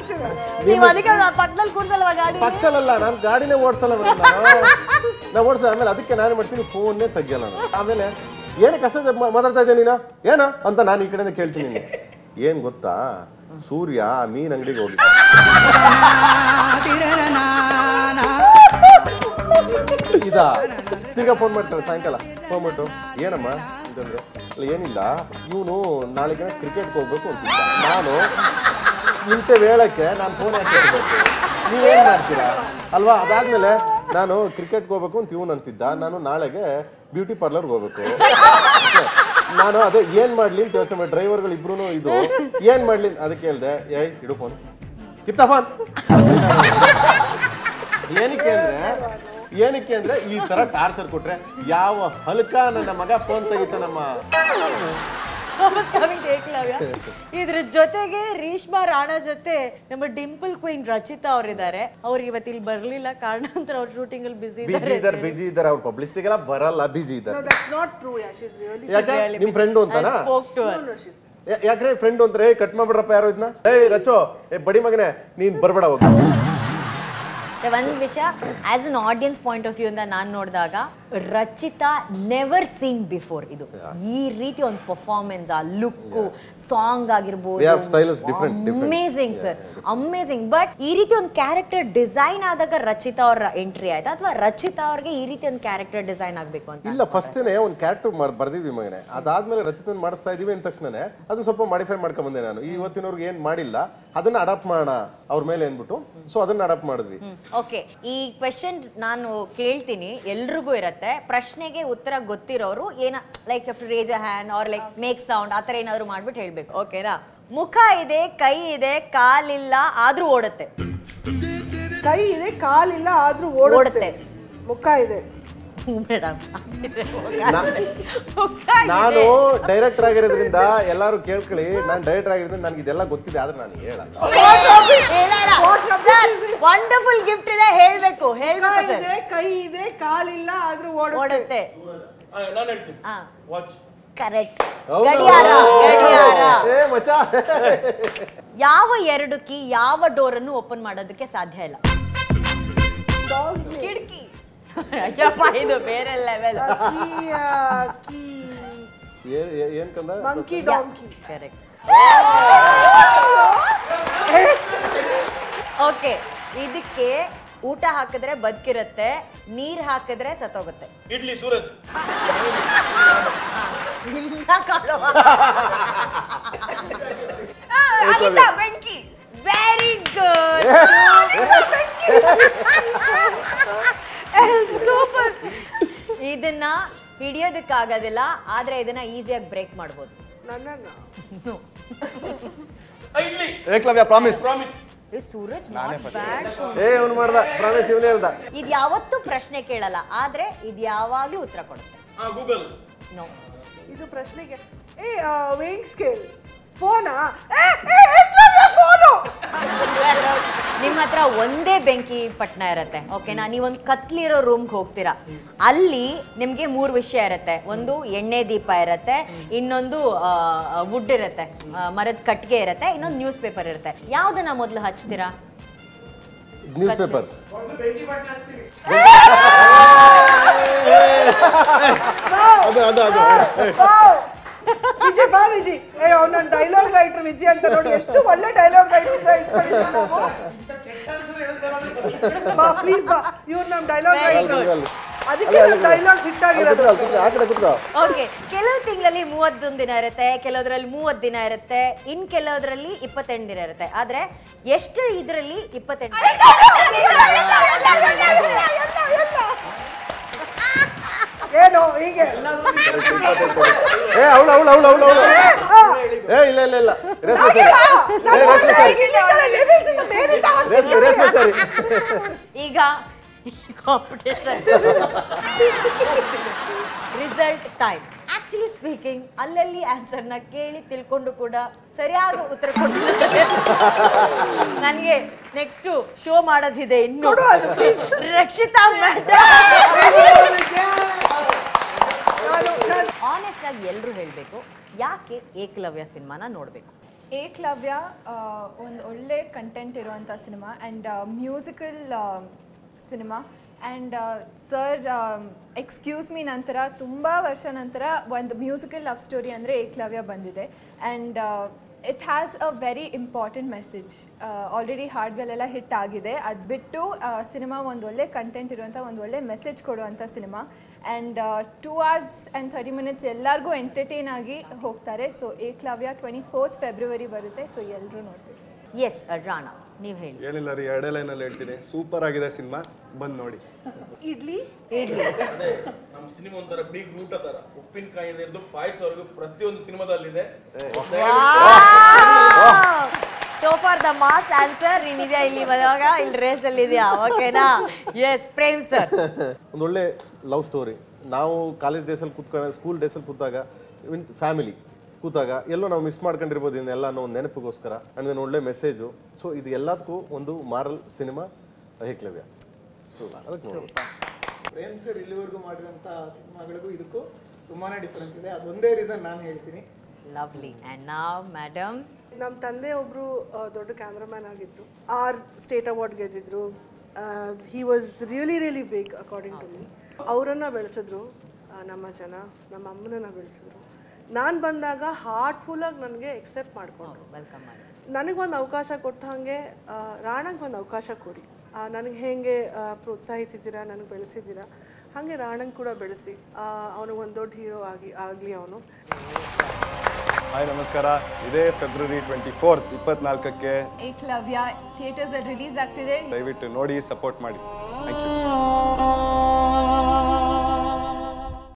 ಪಕ್ಕದಲ್ಲ, ನಾನು ಗಾಡಿನೇ ಓಡಿಸಲ್ಲ, ನಾವು ಓಡಿಸಲ್ಲ. ಆಮೇಲೆ ಅದಕ್ಕೆ ನಾನು ಮಾಡ್ತೀನಿ, ಫೋನ್ನೇ ತೆಗಿಯಲ್ಲ ನಾನು. ಆಮೇಲೆ ಏನೇ ಕಷ್ಟ ಮಾತಾಡ್ತಾ ಇದ್ದೆ ನೀನು ಏನ ಅಂತ ನಾನು ಈ ಕಡೆಯಿಂದ ಕೇಳ್ತೀನಿ. ಏನ್ ಗೊತ್ತಾ, ಸೂರ್ಯ ಮೀನ್ ಅಂಗಡಿಗೆ ಹೋಗಿ ಇದಾ ತಿರ್ಗಾ ಫೋನ್ ಮಾಡ್ತಾಳೆ ಸಾಯಂಕಾಲ. ಫೋನ್ ಮಾಡ್ತು, ಏನಮ್ಮ ಅಂತಂದ್ರೆ, ಅಲ್ಲ ಏನಿಲ್ಲ, ಇವನು ನಾಳೆಗೆ ಕ್ರಿಕೆಟ್ಗೆ ಹೋಗ್ಬೇಕು ಅಂತಿದ್ದ. ನಾನು ಇಂಥ ವೇಳಕ್ಕೆ ನಾನು ಫೋನ್ ಹಾಕಿ ನೀವೇನ್ ಮಾಡ್ತೀರಾ ಅಲ್ವಾ? ಅದಾದ್ಮೇಲೆ ನಾನು ಕ್ರಿಕೆಟ್ಗೆ ಹೋಗ್ಬೇಕು ಅಂತ ಇವನು ಅಂತಿದ್ದ, ನಾನು ನಾಳೆಗೆ ಬ್ಯೂಟಿ ಪಾರ್ಲರ್ಗೆ ಹೋಗ್ಬೇಕು. ನಾನು ಅದೇ ಏನ್ ಮಾಡ್ಲಿ ಅಂತ ಯೋಚನೆ ಮಾಡಿ, ಡ್ರೈವರ್ಗಳು ಇಬ್ರು ಇದು ಏನ್ ಮಾಡ್ಲಿ ಅದಕ್ಕೆ ಹೇಳ್ದೆ, ಏಯ್ ಇಡು ಫೋನ್, ಕಿಪ್ತ ಫೋನ್. ಏನಕ್ಕೆ ಅಂದ್ರೆ ಈ ತರ ಟಾರ್ಚರ್ ಕೊಟ್ರೆ ಯಾವ ಹಲ್ಕ ನನ್ನ ಮಗ ಫೋನ್ ತೆಗಿತಾನಮ್ಮ. ಇದ್ರ ಜೊತೆಗೆ ರೇಷ್ಮಾ ರಾಣಾ ಜೊತೆ ನಮ್ಮ ಡಿಂಪಲ್ ಕ್ವೀನ್ ರಚಿತಾ ಅವರಿದ್ದಾರೆ. ಅವ್ರು ಇವತ್ತು ಇಲ್ಲಿ ಬರ್ಲಿಲ್ಲ, ಕಾರಣಾಂತರ ಅವ್ರ ಶೂಟಿಂಗ್ ಅಲ್ಲಿ ಬಿಸಿ ಇದ್ದಾರೆ. ಅವ್ರ ಪಬ್ಲಿಸಿಟಿಗೆಲ್ಲ ಬರಲ್ಲ, ಬಿಸಿ ಇದ್ದಾರೆ. ಯಾಕೆ ನಿಮ್ ಫ್ರೆಂಡ್ ಅಂತಾನಾ? ಯಾಕ್ರೆ ಫ್ರೆಂಡ್ ಅಂದ್ರೆ ಕಟ್ ಮಾಡ್ಬಿಡ್ರಪ್ಪ ಯಾರು ಇದನ್ನ. ರಚೋ ಬಡಿ ಮಗನೇ ನೀನ್ ಬರ್ಬೇಡ ಹೋಗ. ಒಂದು ವಿಷಯ as an audience point of view ಇಂದ ನಾನು ನೋಡಿದಾಗ ರಚಿತಾ ನೆವರ್ ಸೀನ್ ಬಿಫೋರ್ ಇದು ಈ ರೀತಿ ಒಂದು ಪರ್ಫಾರ್ಮೆನ್ಸ್, ಆ ಲುಕ್, ಸಾಂಗ್ ಆಗಿರ್ಬೋದು, ಅಮೇಸಿಂಗ್ ಸರ್, ಅಮೇಸಿಂಗ್. ಬಟ್ ಈ ರೀತಿ ಒಂದು ಕ್ಯಾರೆಕ್ಟರ್ ಡಿಸೈನ್ ಆದಾಗ ರಚಿತಾ ಅವರ ಎಂಟ್ರಿ ಆಯ್ತಾ ಅಥವಾ ರಚಿತಾ ಅವ್ರಿಗೆ ಈ ರೀತಿ ಒಂದು ಕ್ಯಾರೆಕ್ಟರ್ ಡಿಸೈನ್ ಆಗ್ಬೇಕು ಅಂತ? ಇಲ್ಲ, ಫಸ್ಟ್ನೇ ಒಂದು ಕ್ಯಾರೆಕ್ಟರ್ ಬರ್ದಿದ್ವಿ ಮಗನೇ, ಅದಾದ್ಮೇಲೆ ರಚಿತನ್ ಮಾಡಿಸ್ತಾ ಇದೀವಿ ಅಂದ ತಕ್ಷಣನೇ ಅದು ಸ್ವಲ್ಪ ಮಾಡಿಫೈ ಮಾಡ್ಕೊಂಡ್ ಬಂದೆ ನಾನು. ಇವತ್ತಿನವ್ರಿಗೆ ಏನ್ ಮಾಡಿಲ್ಲ ಅದನ್ನ ಅಡಾಪ್ಟ್ ಮಾಡೋಣ ಅವ್ರ ಮೇಲೆ ಏನ್ಬಿಟ್ಟು, ಸೊ ಅದನ್ನ ಅಡಾಪ್ಟ್ ಮಾಡಿದ್ವಿ. ಓಕೆ, ಈ ಕ್ವೆಶ್ಚನ್ ನಾನು ಕೇಳ್ತೀನಿ, ಎಲ್ರಿಗೂ ಇರತ್ತೆ. ಪ್ರಶ್ನೆಗೆ ಉತ್ತರ ಗೊತ್ತಿರೋರು ಏನ like you raise a hand or like make sound ಆ ಥರ ಏನಾದ್ರು ಮಾಡ್ಬಿಟ್ಟು ಹೇಳ್ಬೇಕು. ಓಕೆನಾ? ಮುಖ ಇದೆ, ಕೈ ಇದೆ, ಕಾಲಿಲ್ಲ ಆದ್ರೂ ಓಡುತ್ತೆ. ಕೈ ಇದೆ, ಕಾಲಿಲ್ಲ ಆದ್ರೂ ಓಡುತ್ತೆ. ಮುಖ ಇದೆ. ನಾನು ಡೈರೆಕ್ಟರ್ ಆಗಿರೋದ್ರಿಂದ ಎಲ್ಲಾರು ಕೇಳ್ಕೊಳ್ಳಿ, ನಾನು ಡೈರೆಕ್ಟರ್ ಆಗಿರೋದ್ರಿಂದ ನನಗೆ ಇದೆಲ್ಲ ಗೊತ್ತಿದೆ, ಆದ್ರೆ ನಾನು ಹೇಳಲ್ಲ. ವಂಡರ್ಫುಲ್ ಗಿಫ್ಟ್ ಇದೆ, ಹೇಳ್ಬೇಕು. ಕೈ ಇದೆ, ಕಾಲಿಲ್ಲ ಆದ್ರೂ ಓಡುತ್ತೆ. ನಾನು ಹೇಳ್ತೀನಿ, ವಾಚ್. ಕರೆಕ್ಟ್. ಗಡಿಯಾರ. ಯಾವ ಎರಡು ಕೀ ಯಾವ ಡೋರ್ ಅನ್ನು ಓಪನ್ ಮಾಡೋದಕ್ಕೆ ಸಾಧ್ಯ ಇಲ್ಲ? ಕಿಟಕಿ. ಇದು ಬೇರೆ ಲೆವೆಲ್. ಏನ್ ಕಂದ? Monkey donkey. ಕರೆಕ್ಟ್. ಓಕೆ, ಇದಕ್ಕೆ ಊಟ ಹಾಕಿದ್ರೆ ಬದುಕಿರುತ್ತೆ, ನೀರ್ ಹಾಕಿದ್ರೆ ಸತ್ತೋಗುತ್ತೆ. ಇಡ್ಲಿ. ಸೂರಜ್. ಬೆಂಕಿ. Very good. ಸೂಪರ್. ಇದನ್ನ ಹಿಡಿಯೋದಕ್ಕಾಗೋದಿಲ್ಲ, ಆದ್ರೆ ಇದನ್ನ ಈಸಿಯಾಗಿ ಬ್ರೇಕ್ ಮಾಡ್ಬೋದು. Idli. Ekalavya promise. Suraj not bad. ಅವ್ನು ಮಾಡ್ದ ಪ್ರಾಮಿಸ್, ಇವನೇ ಹೇಳ್ದ. ಇದು ಯಾವತ್ತೂ ಪ್ರಶ್ನೆ ಕೇಳಲ್ಲ, ಆದ್ರೆ ಇದು ಯಾವಾಗ್ಲೂ ಉತ್ತರ ಕೊಡುತ್ತೆ. ಗೂಗಲ್. ನೋ, ಇದು ಪ್ರಶ್ನೆಗೆ ವೇಯಿಂಗ್ ಸ್ಕೇಲ್. ಫೋನಾ? ನಿಮ್ಮ ಹತ್ರ ಒಂದೇ ಬೆಂಕಿ ಪಟ್ನ ಇರತ್ತೆ, ಓಕೆನಾ? ನೀವೊಂದು ಕತ್ಲಿರೋ ರೂಮ್ಗೆ ಹೋಗ್ತೀರಾ, ಅಲ್ಲಿ ನಿಮ್ಗೆ 3 ವಿಷಯ ಇರತ್ತೆ. ಒಂದು ಎಣ್ಣೆ ದೀಪ ಇರತ್ತೆ, ಇನ್ನೊಂದು ವುಡ್ ಇರತ್ತೆ, ಮರದ ಕಟ್ಟಿಗೆ ಇರತ್ತೆ, ಇನ್ನೊಂದು ನ್ಯೂಸ್ ಪೇಪರ್ ಇರುತ್ತೆ. ಯಾವ್ದನ್ನ ಮೊದಲು ಹಚ್ತೀರಾ? News paper. ವಿಜಯ್ ಬಾ ವಿಜಯ್. ಅವ್ನ ಡೈಲಾಗ್ ರೈಟರ್ ವಿಜಯ್ ಅಂತ ನೋಡಿ, ಎಷ್ಟು ಒಳ್ಳೆ ಡೈಲಾಗ್ ರೈಟರ್ ಇಟ್ಕೊಂಡಿದ್ದೀವಿ ನಾವು. ಬಾ ಪ್ಲೀಸ್ ಬಾ, ಇವ್ರು ನಮ್ ಡೈಲಾಗ್ ರೈಟರ್, ಅದಕ್ಕೆ ಡೈಲಾಗ್ ಹಿಟ್ ಆಗಿರೋದು. ಓಕೆ, ಕೆಲವು ತಿಂಗಳಲ್ಲಿ 31 ದಿನ ಇರುತ್ತೆ, ಕೆಲವದ್ರಲ್ಲಿ 30 ದಿನ ಇರುತ್ತೆ, ಇನ್ ಕೆಲವದ್ರಲ್ಲಿ 28 ದಿನ ಇರುತ್ತೆ. ಆದ್ರೆ ಎಷ್ಟು ಇದರಲ್ಲಿ 28? ಏನು ಹೀಗೆ? ಇಲ್ಲ ಈಗ competition result time. Actually speaking, ಅಲ್ಲಲ್ಲಿ ಆನ್ಸರ್ನ ಕೇಳಿ ತಿಳ್ಕೊಂಡು ಕೂಡ ಸರಿಯಾಗಿ ಉತ್ತರ ಕೊಟ್ಟಿದ್ದಾರೆ. ನನಗೆ ನೆಕ್ಸ್ಟ್ ಶೋ ಮಾಡೋದಿದೆ ಇನ್ನು. ರಕ್ಷಿತಾ ಆನೆಸ್ಟ್ ಆಗಿ ಎಲ್ಲರೂ ಹೇಳಬೇಕು, ಯಾಕೆ ಏಕಲವ್ಯ ಸಿನಿಮಾನ ನೋಡಬೇಕು? ಏಕಲವ್ಯ ಒಂದು ಒಳ್ಳೆ ಕಂಟೆಂಟ್ ಇರುವಂಥ cinema and musical cinema. And sir excuse me ನಂತರ ತುಂಬ ವರ್ಷ ನಂತರ ಒಂದು ಮ್ಯೂಸಿಕಲ್ ಲವ್ ಸ್ಟೋರಿ ಅಂದರೆ ಏಕಲವ್ಯ ಬಂದಿದೆ. And it has a very important message. Already ಹಾಡುಗಳೆಲ್ಲ ಹಿಟ್ ಆಗಿದೆ, ಅದು ಬಿಟ್ಟು ಸಿನಿಮಾ ಒಂದು ಒಳ್ಳೆ ಕಂಟೆಂಟ್ ಇರುವಂಥ ಒಂದು ಒಳ್ಳೆ ಮೆಸೇಜ್ ಕೊಡುವಂಥ cinema. And 2 hours and 30 minutes ಎಲ್ಲರಿಗೂ ಎಂಟರ್ಟೈನ್ ಆಗಿ ಹೋಗ್ತಾರೆ. ಸೊ ಏಕಲವ್ಯ 24th February ಬರುತ್ತೆ, ಸೊ ಎಲ್ಲರೂ ನೋಡ್ಬೇಕು. ಎಸ್ ರಾಣಾ, ನೀವು ಹೇಳಿ. ಏನಿಲ್ಲ ರೀ, 2 ಲೈನಲ್ಲಿ ಹೇಳ್ತೀನಿ. ಸೂಪರ್ ಆಗಿದೆ ಸಿನಿಮಾ, ಬಂದು ನೋಡಿ. ಇಡ್ಲಿ ಅದೇ ನಮ್ಮ ಸಿನಿಮಾ ಒಂಥರ ಬಿಗ್ ಊಟ ತರ, ಉಪ್ಪಿನಕಾಯಿಂದ ಹಿಡಿದು ಪಾಯಸವರೆಗೂ ಪ್ರತಿಯೊಂದು ಸಿನಿಮಾದಲ್ಲಿದೆ. So for the mass answer ಏನಿದೆಯಾ ಇಲ್ಲಿ ಬಂದಾಗ ಇಲ್ಲಿ ರೇಸ್ ಅಲ್ಲಿ ಇದೆಯಾ? ಓಕೆನಾ? Yes Prem sir. ಒಂದೊಳ್ಳೆ ಲವ್ ಸ್ಟೋರಿ. ನಾವು ಕಾಲೇಜ್ ಡೇಸಲ್ಲಿ ಕೂತ್ಕೊಂಡು ಸ್ಕೂಲ್ ಡೇಸಲ್ಲಿ ಕೂತಾಗ ವಿತ್ ಫ್ಯಾಮಿಲಿ ಕೂತಾಗ ಎಲ್ಲೋ ನಾವು ಮಿಸ್ ಮಾಡ್ಕೊಂಡಿರ್ಬೋದು ಇದನ್ನೆಲ್ಲ ಅನ್ನೋ ಒಂದು ನೆನಪಿಗೋಸ್ಕರ ಅಂಡ್ ದೆನ್ ಒಳ್ಳೆ ಮೆಸೇಜು. ಸೊ ಇದು ಎಲ್ಲದಕ್ಕೂ ಒಂದು ಮಾರಲ್ ಸಿನಿಮಾ ಏಕಲವ್ಯ. ಸೊ ಅದಕ್ಕೆ ನೋಡಿ ಪ್ರೇಮ್ ಸರ್ ಇಲ್ಲಿವರೆಗೂ ಮಾಡಿರೋಂಥ ಸಿನಿಮಾಗಳಿಗೂ ಇದಕ್ಕೂ ತುಂಬಾ ಡಿಫ್ರೆನ್ಸ್ ಇದೆ. ಅದೊಂದೇ ರೀಸನ್ ನಾನು ಹೇಳ್ತೀನಿ. ಲವ್ಲಿ. ಆ್ಯಂಡ್ ನಾವ್ ಮೇಡಮ್, ನಮ್ಮ ತಂದೆ ಒಬ್ಬರು ದೊಡ್ಡ ಕ್ಯಾಮ್ರಾಮ್ಯಾನ್ ಆಗಿದ್ರು, ಆರ್ ಸ್ಟೇಟ್ ಅವಾರ್ಡ್ ಗೆದ್ದಿದ್ರು. He was really big according to me. ಅವರನ್ನು ಬೆಳೆಸಿದ್ರು ನಮ್ಮ ಜನ, ನಮ್ಮ ಅಮ್ಮನನ್ನು ಬೆಳೆಸಿದ್ರು. ನಾನು ಬಂದಾಗ ಹಾರ್ಟ್ಫುಲ್ಲಾಗಿ ನನಗೆ ಎಕ್ಸೆಪ್ಟ್ ಮಾಡಿಕೊಂಡ್ರು. ವೆಲ್ಕಮ್ ಮಾಡಿ. ನನಗೊಂದು ಅವಕಾಶ ಕೊಟ್ಟ ಹಾಗೆ ರಾಣಂಗೆ ಒಂದು ಅವಕಾಶ ಕೊಡಿ. ನನಗೆ ಹೇಗೆ ಪ್ರೋತ್ಸಾಹಿಸಿದ್ದೀರಾ, ನನಗೆ ಬೆಳೆಸಿದ್ದೀರಾ, ಹಾಗೆ ರಾಣಂಗೆ ಕೂಡ ಬೆಳೆಸಿ ಅವನಿಗೆ ಒಂದು ದೊಡ್ಡ ಹೀರೋ ಆಗಲಿ ಅವನು. ಹಾಯ್ ನಮಸ್ಕಾರ. ಇದೇ ಫೆಬ್ರವರಿ 24th 24ಕ್ಕೆ ಏಕಲವ್ಯ ಥಿಯೇಟರ್ಸ್ ಅಲ್ಲಿ ರಿಲೀಸ್ ಆಗ್ತಿದೆ. ದಯವಿಟ್ಟು ನೋಡಿ, ಸಪೋರ್ಟ್ ಮಾಡಿ. Thank you.